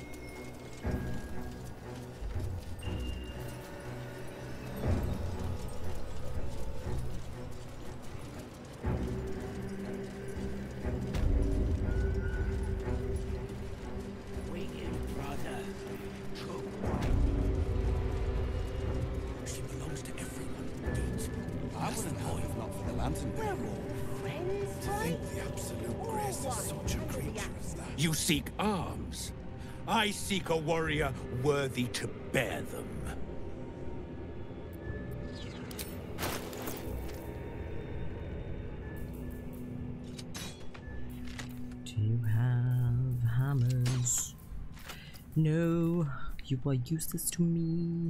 You seek arms. I seek a warrior worthy to bear them. Do you have hammers? No, you are useless to me.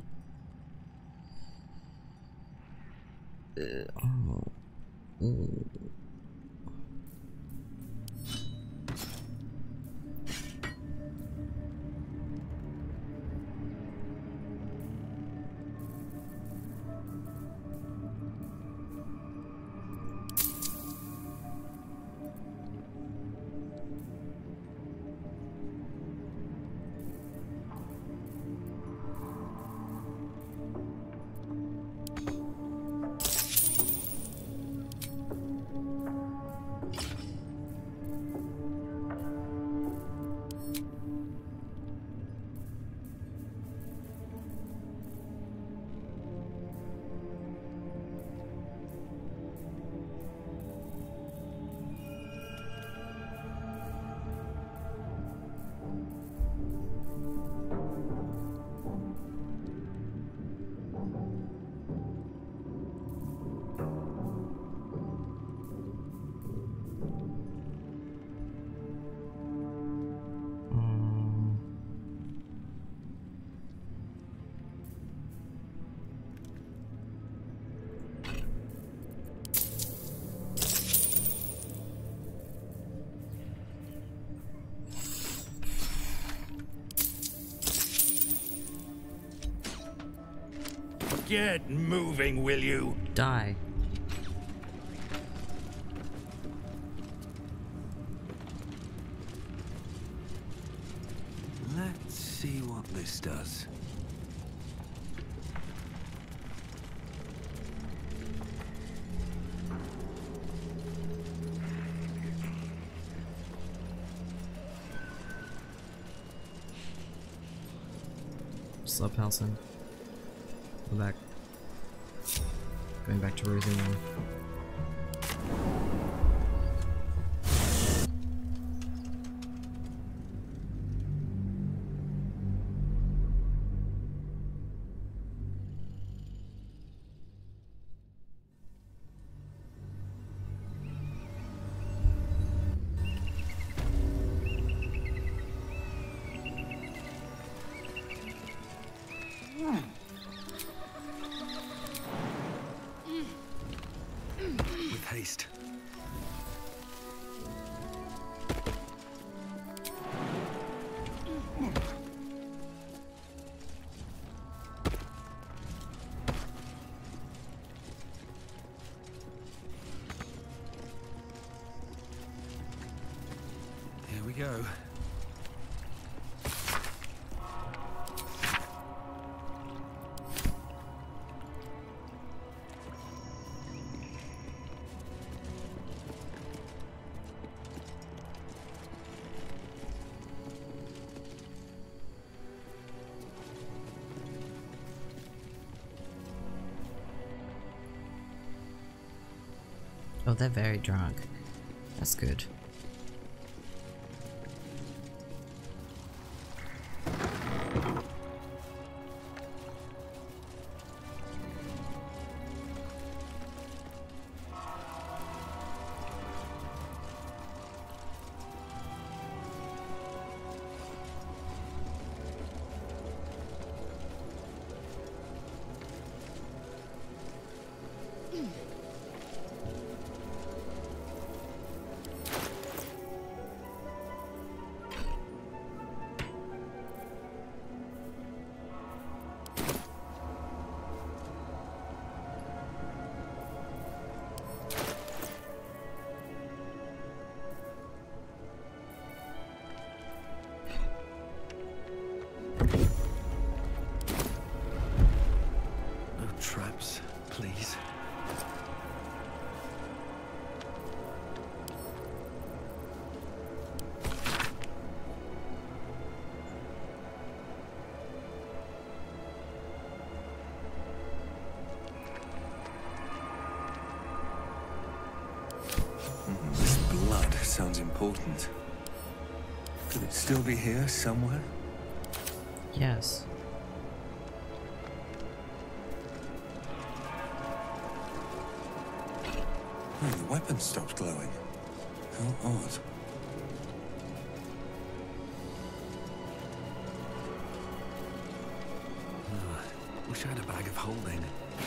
Get moving, will you? Die. Let's see what this does. Sup, Halsin? Go back. Going back to Rosie now. Haste. Here we go. Oh, they're very drunk. That's good. Traps, please. This blood sounds important. Could it still be here somewhere? Yes. Oh, the weapon stopped glowing. How odd. Wish I had a bag of holding.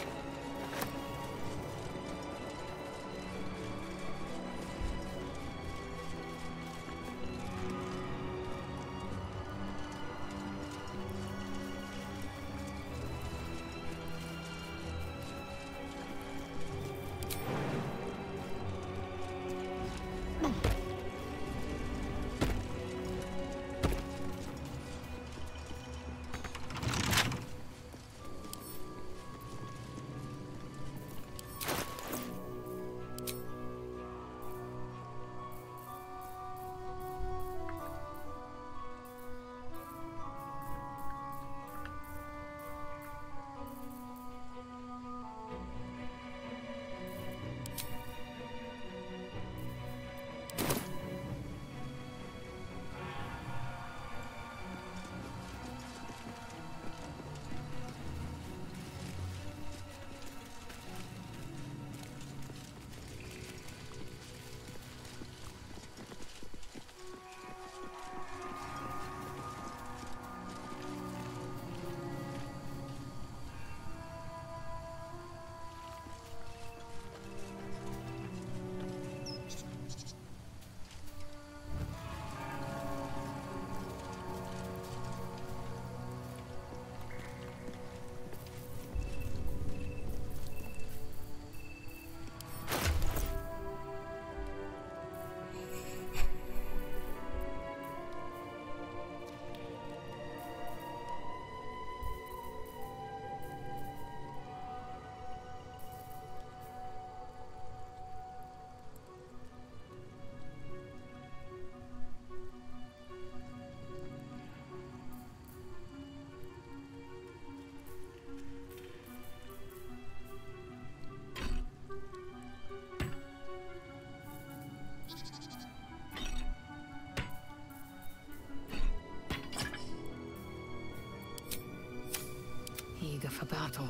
Eager for battle.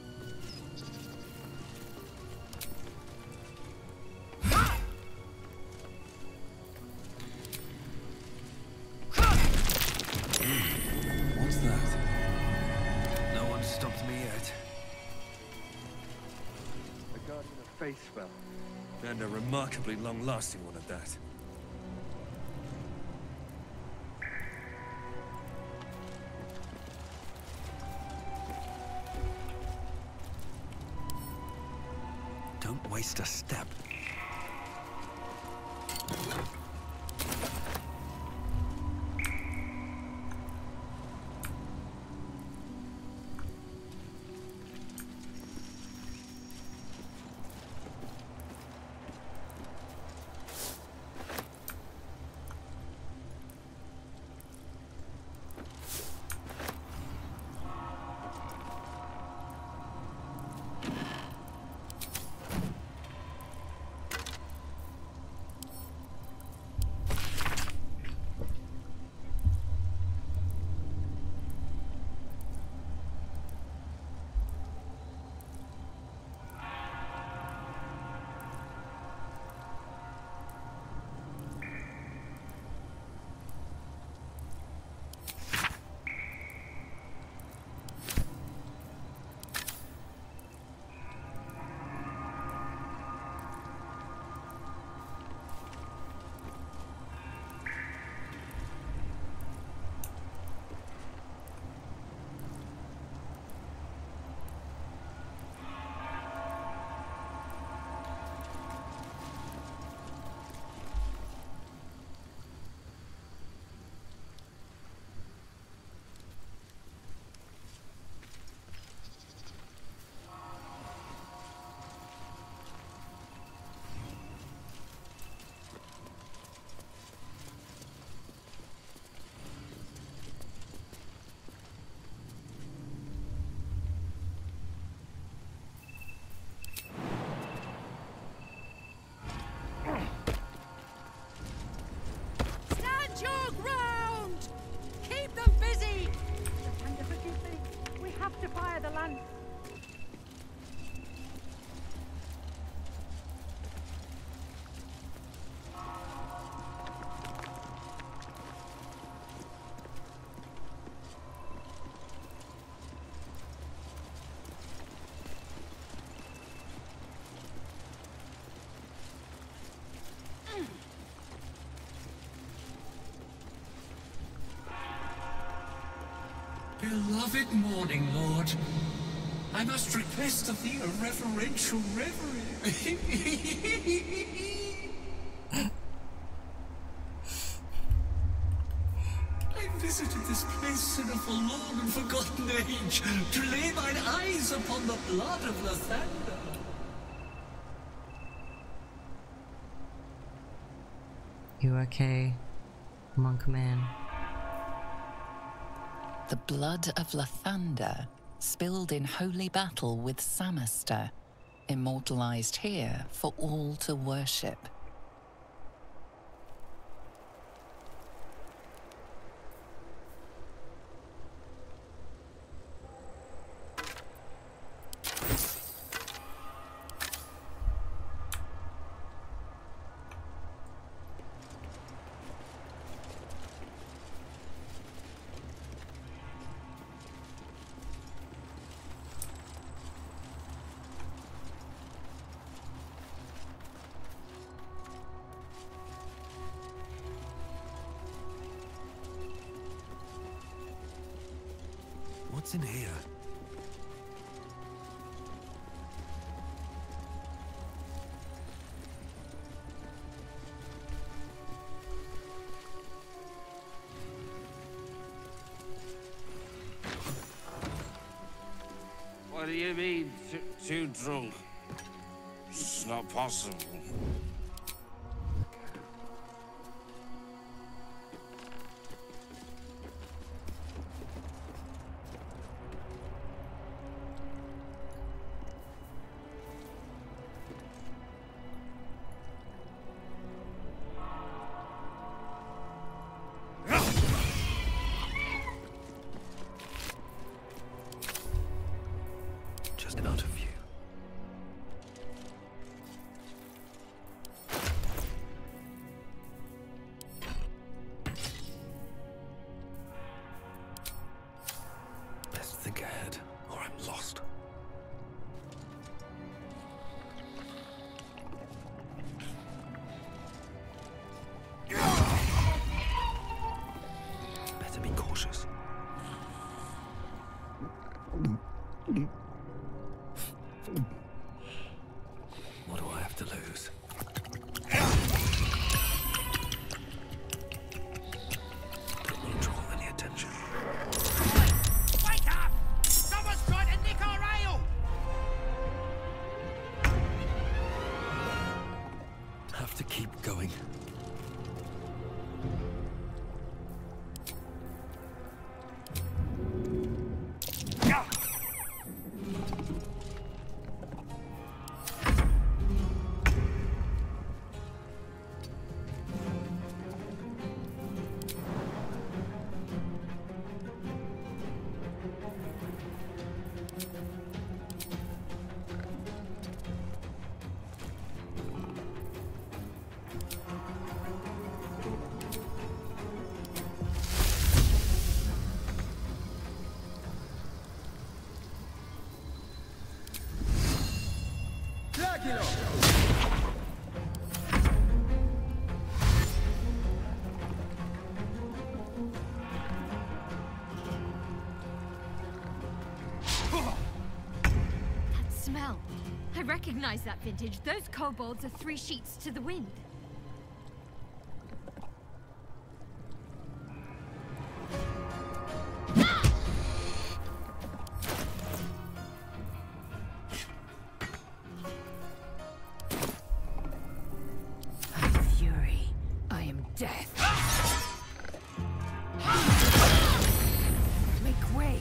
What's that? No one stopped me yet. A Guardian of Faith spell. And a remarkably long-lasting one at that. Don't waste a step. Beloved Morning Lord, I must request of thee a reverential reverie. I visited this place in a forlorn and forgotten age to lay mine eyes upon the blood of Lathander. You okay, monk man? The blood of Lathander, spilled in holy battle with Samaster, immortalized here for all to worship. What's in here? What do you mean, too drunk? It's not possible. Just out of view. Best think ahead, or I'm lost. Better be cautious. What do I have to lose? Don't want to draw any attention. Wake up! Someone's trying to nick our ale! Have to keep going. That smell. I recognize that vintage. Those kobolds are 3 sheets to the wind. Fury, I am death. Make way.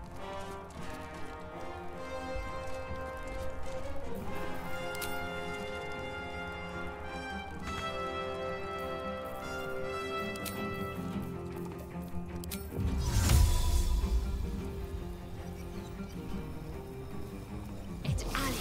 It's Ali.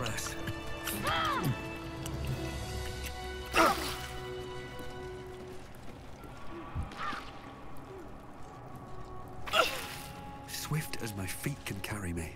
press. Swift as my feet can carry me.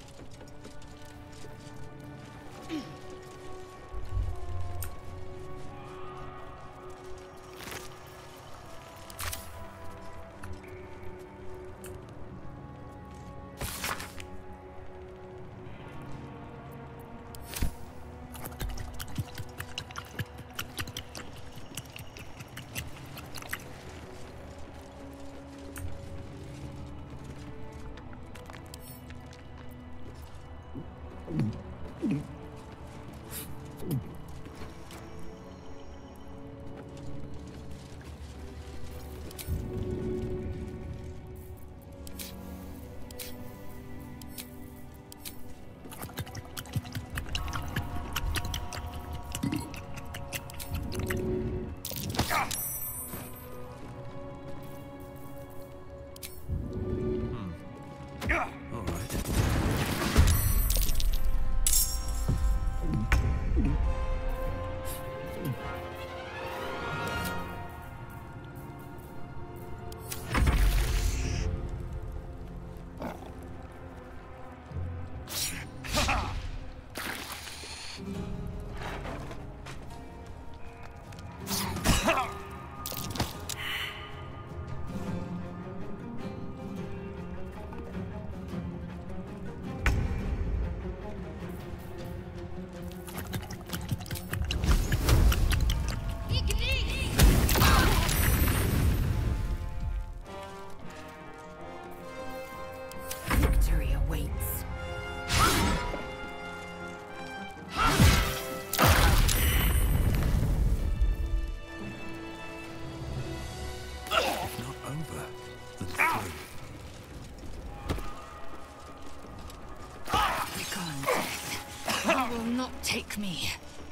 Take me.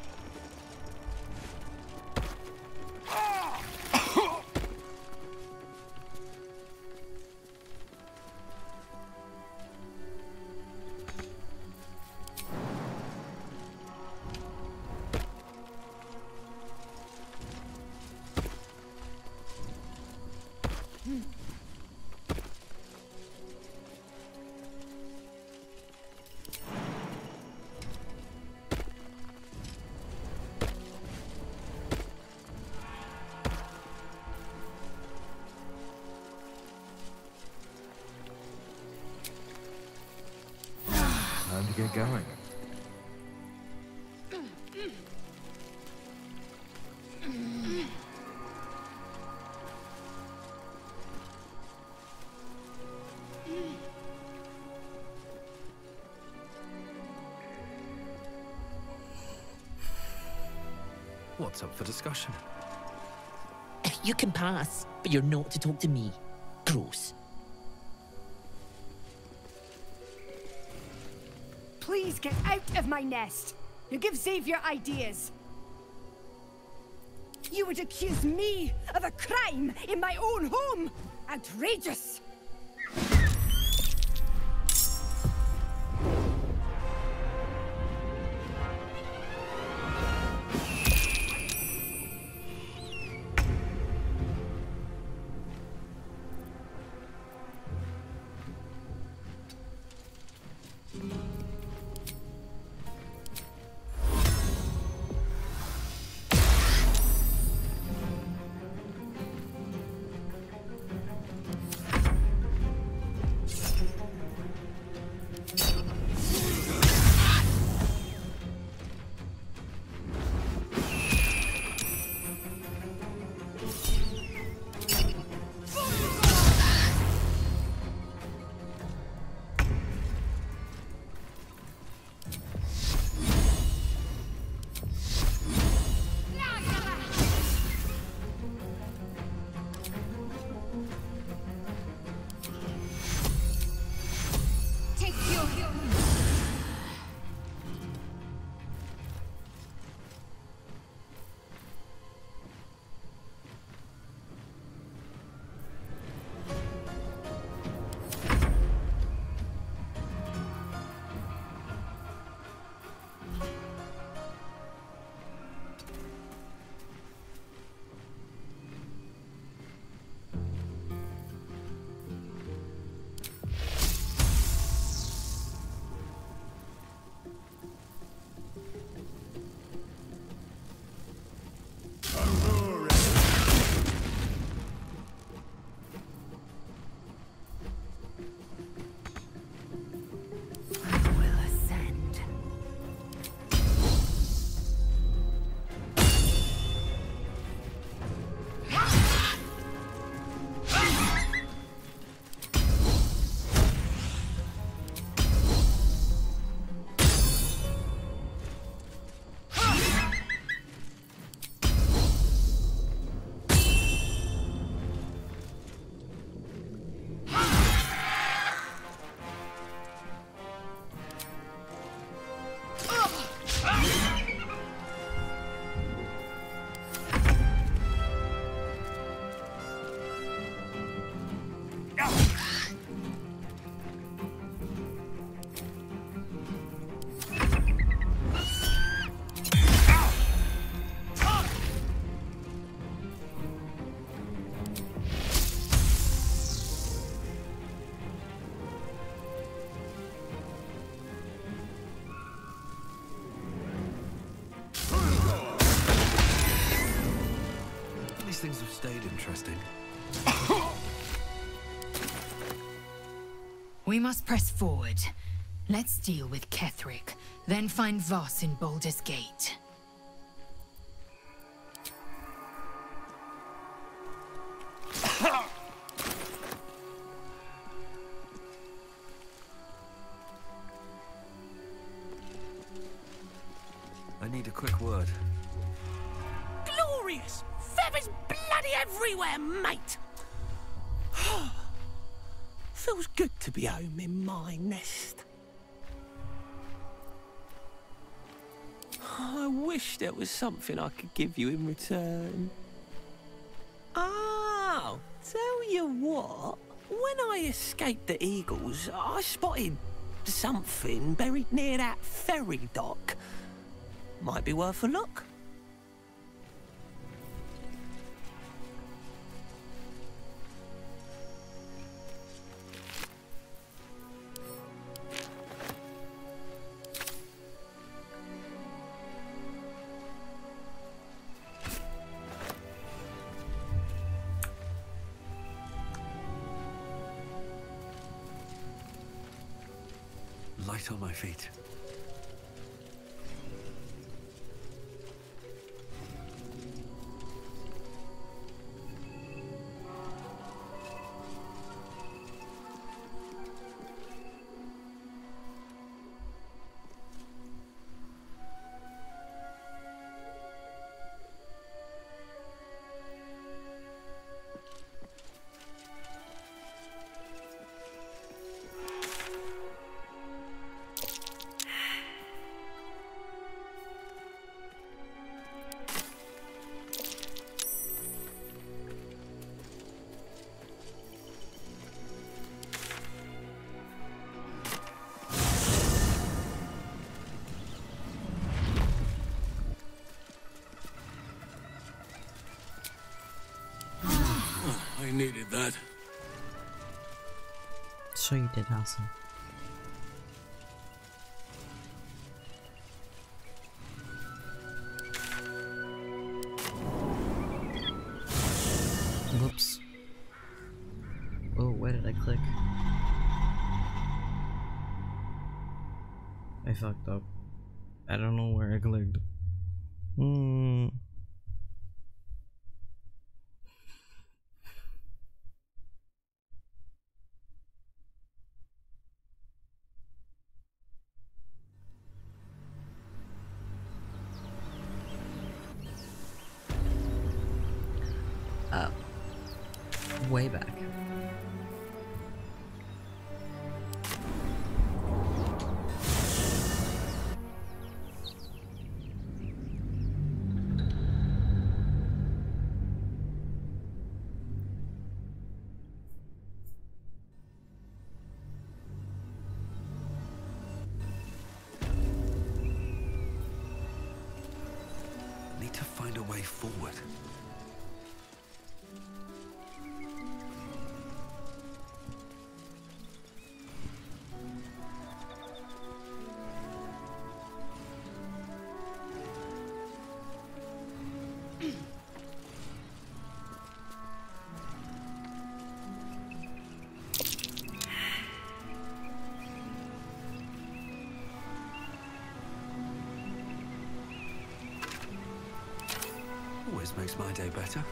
Time to get going. What's up for discussion? You can pass, but you're not to talk to me. Gross. Please get out of my nest. You give Xavier ideas. You would accuse me of a crime in my own home. Outrageous. interesting. We must press forward. Let's deal with Ketheric, then find Voss in Baldur's Gate. I need a quick word. Glorious! Feathers bloody everywhere, mate! Feels good to be home in my nest. I wish there was something I could give you in return. Oh, tell you what, when I escaped the Eagles, I spotted something buried near that ferry dock. Might be worth a look. Light on my feet. I needed that. Sure you did, Halsin. Whoops. Oh, where did I click? I fucked up. I don't know where I clicked. Way back. I need to find a way forward. Always makes my day better.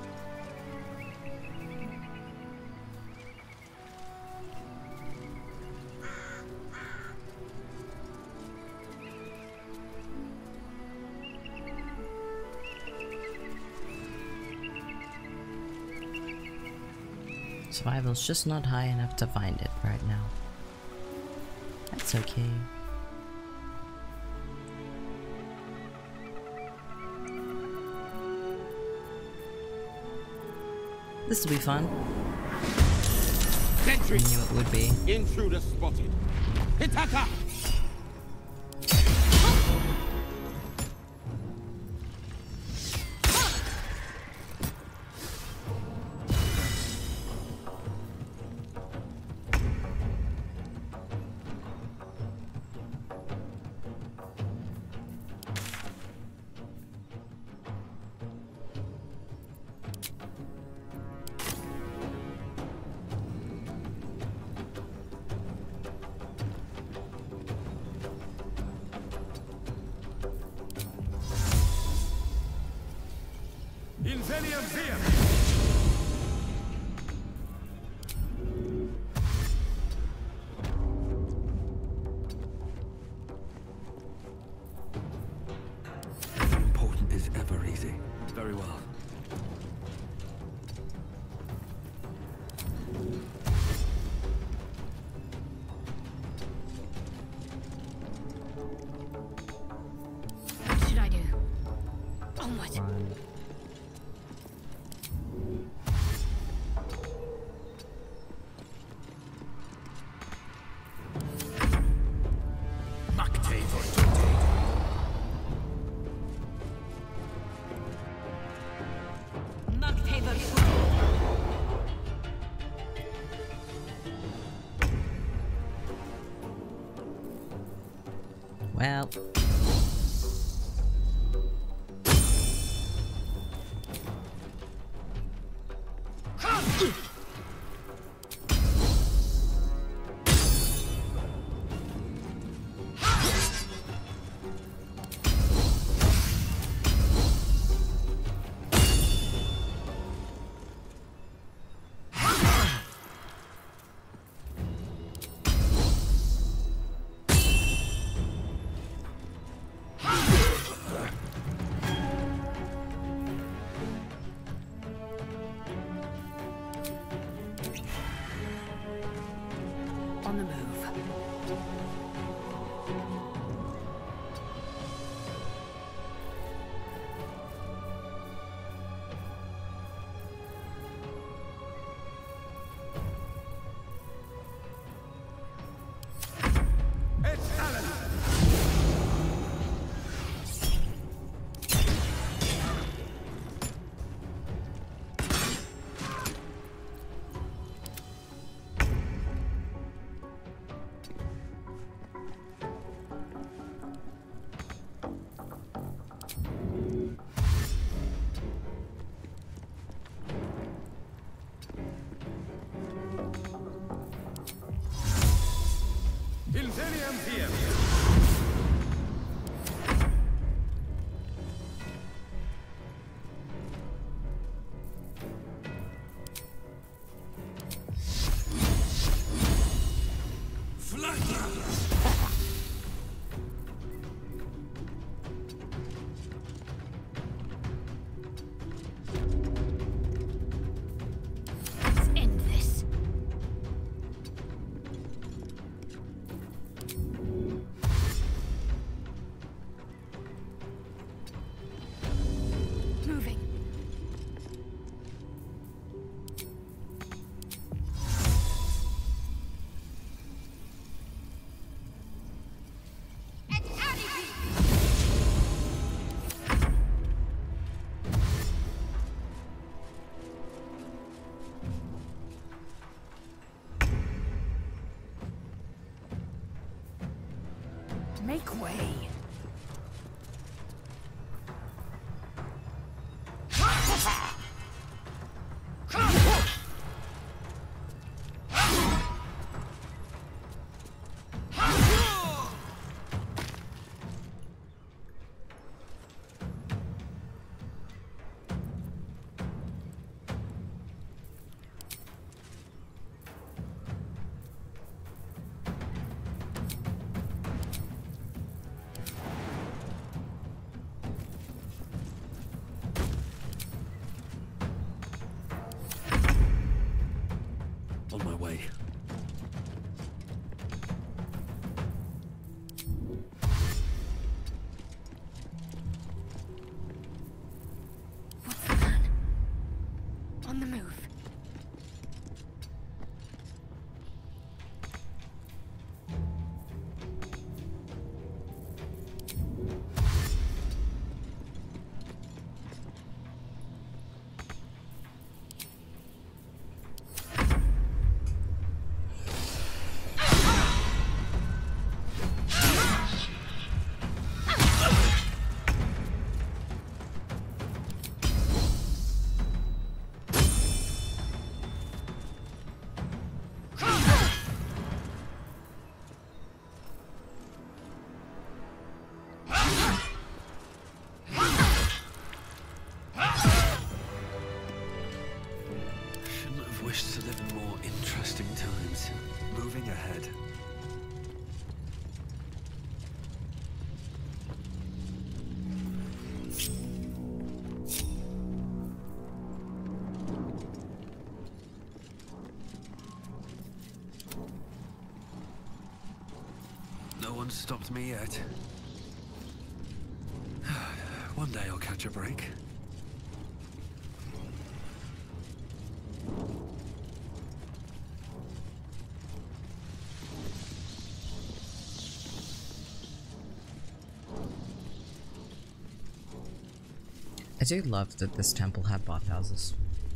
Survival's just not high enough to find it right now. That's okay. This will be fun. Sentry. I knew it would be. Intruder spotted. Hitaka! Incendium Viam! Important is ever easy. Very well. What should I do? Onward. Well. On the move. It's Alan! Incendium Viam! Let's end this. Moving. Make way. ahead. No one's stopped me yet. One day I'll catch a break. I do love that this temple had bathhouses.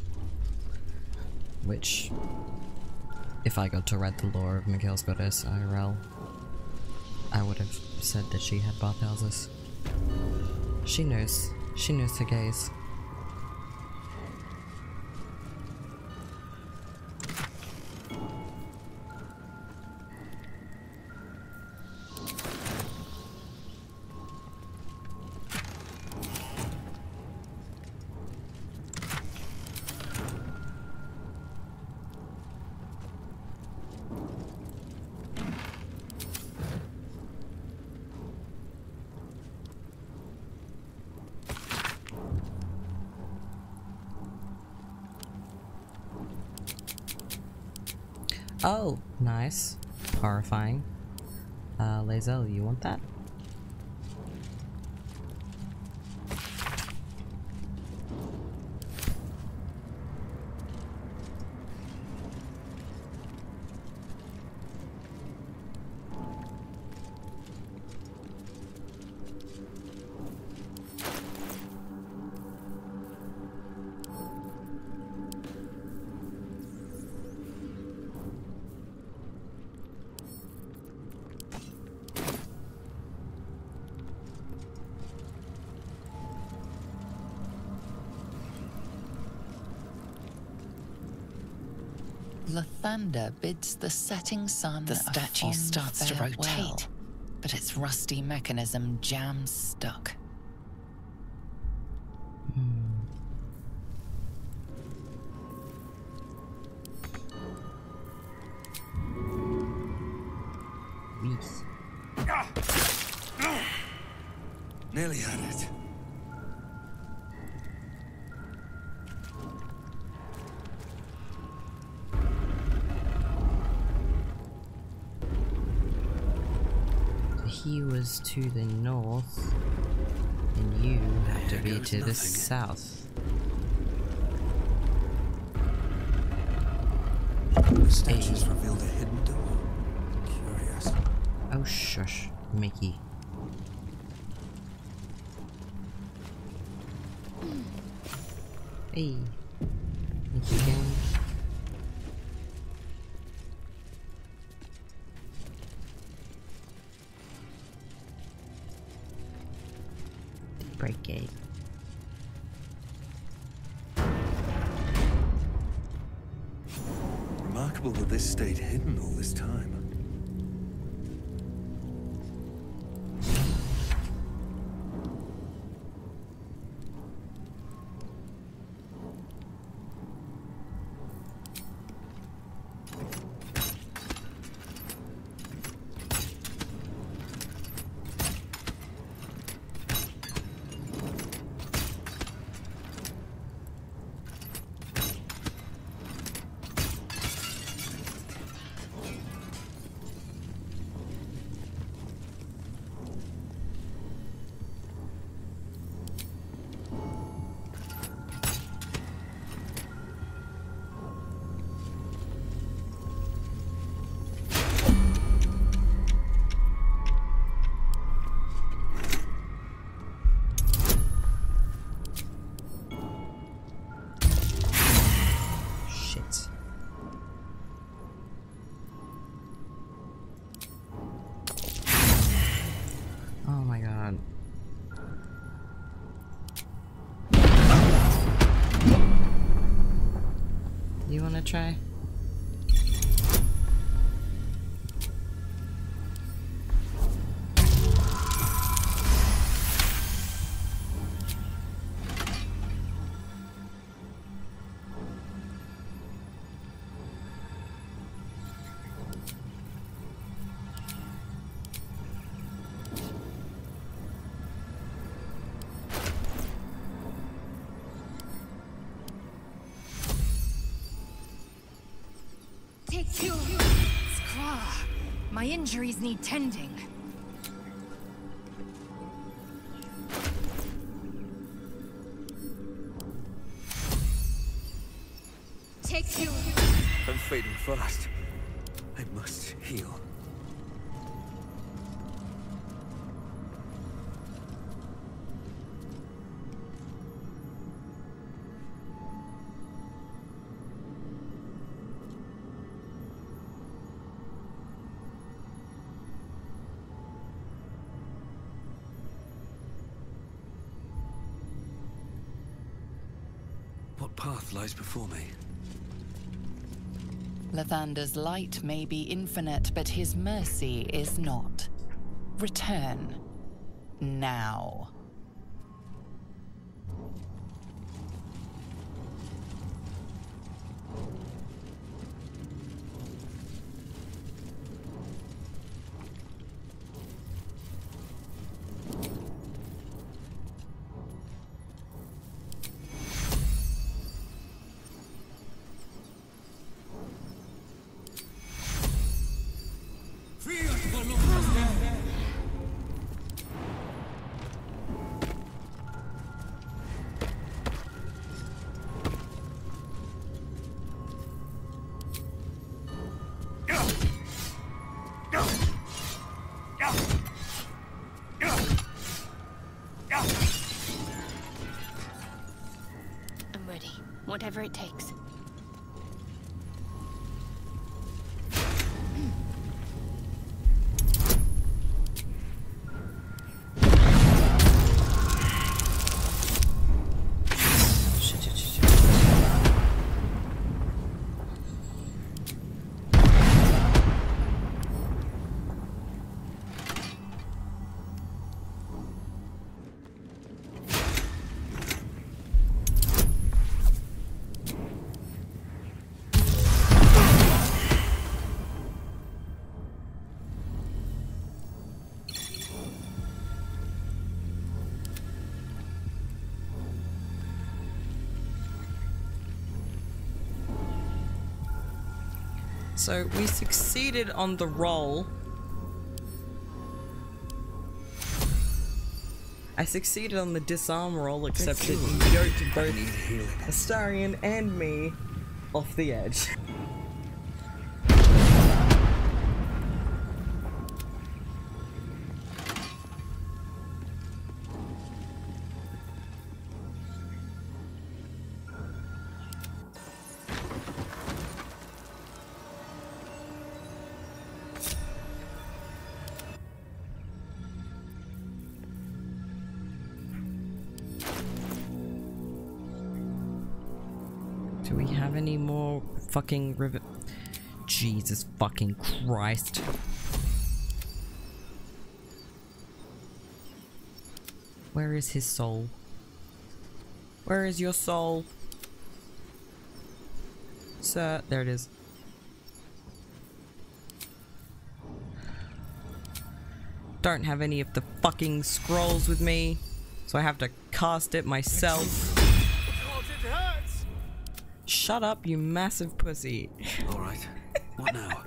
Which, if I got to read the lore of Mikael's Goddess IRL, I would have said that she had bathhouses. She knows her gaze. Oh, nice. Horrifying. Lae'zel, you want that? Lathander bids the setting sun. The statue starts to rotate, but its rusty mechanism jams stuck. Nearly had it. He was to the north, and you have to be to the south. The statues revealed a hidden door. Curious. Oh shush, Mickey. Hey, Mickey game. Break gate. Remarkable that this stayed hidden all this time. You wanna try? Skra, my injuries need tending. Take you. I'm fading fast. I must heal. What path lies before me? Lathander's light may be infinite, but his mercy is not. Return. Now. I'm ready. Whatever it takes. So we succeeded on the roll. I succeeded on the disarm roll, except it yoked both Astarion and me off the edge. Do we have any more fucking river? Jesus fucking Christ. Where is his soul? Where is your soul? Sir, there it is. Don't have any of the fucking scrolls with me, so I have to cast it myself. Shut up, you massive pussy. Alright, what now?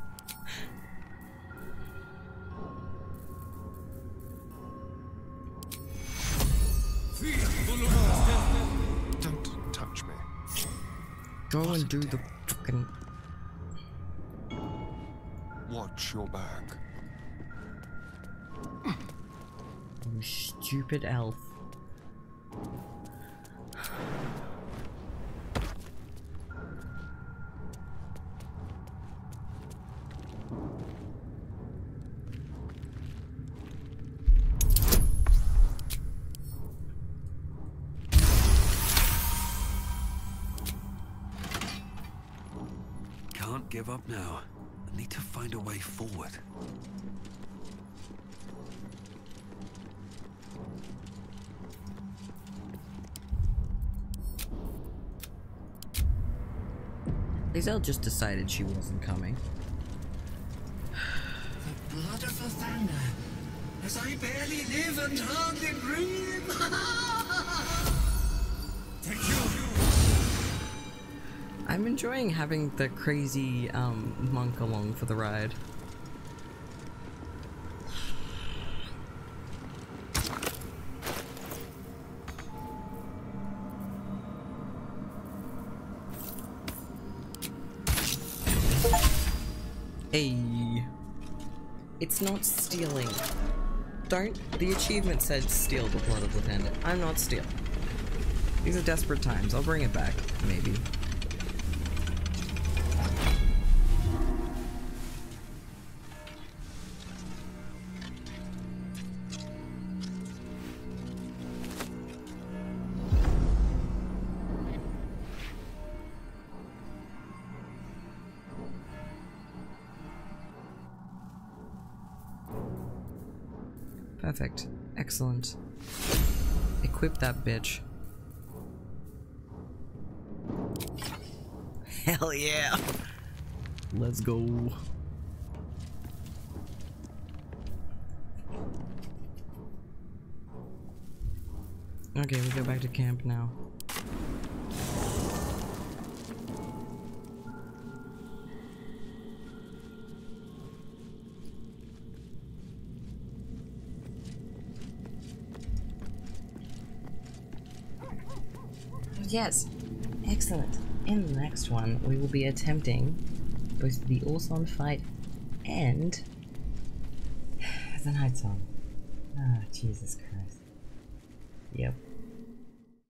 Don't touch me. Go and do the fucking... Watch your back. You stupid elf. Can't give up now. I need to find a way forward. Lae'zel just decided she wasn't coming. The blood of Lathander, as I barely live and hardly breathe. I'm enjoying having the crazy monk along for the ride. Hey, it's not stealing. The achievement said steal the blood of the pendant. I'm not stealing. These are desperate times. I'll bring it back, maybe. Perfect. Excellent. Equip that bitch. Hell yeah! Let's go. Okay, we go back to camp now. Yes, excellent. In the next one, we will be attempting both the Orson fight and the Night Song. Ah, Jesus Christ. Yep.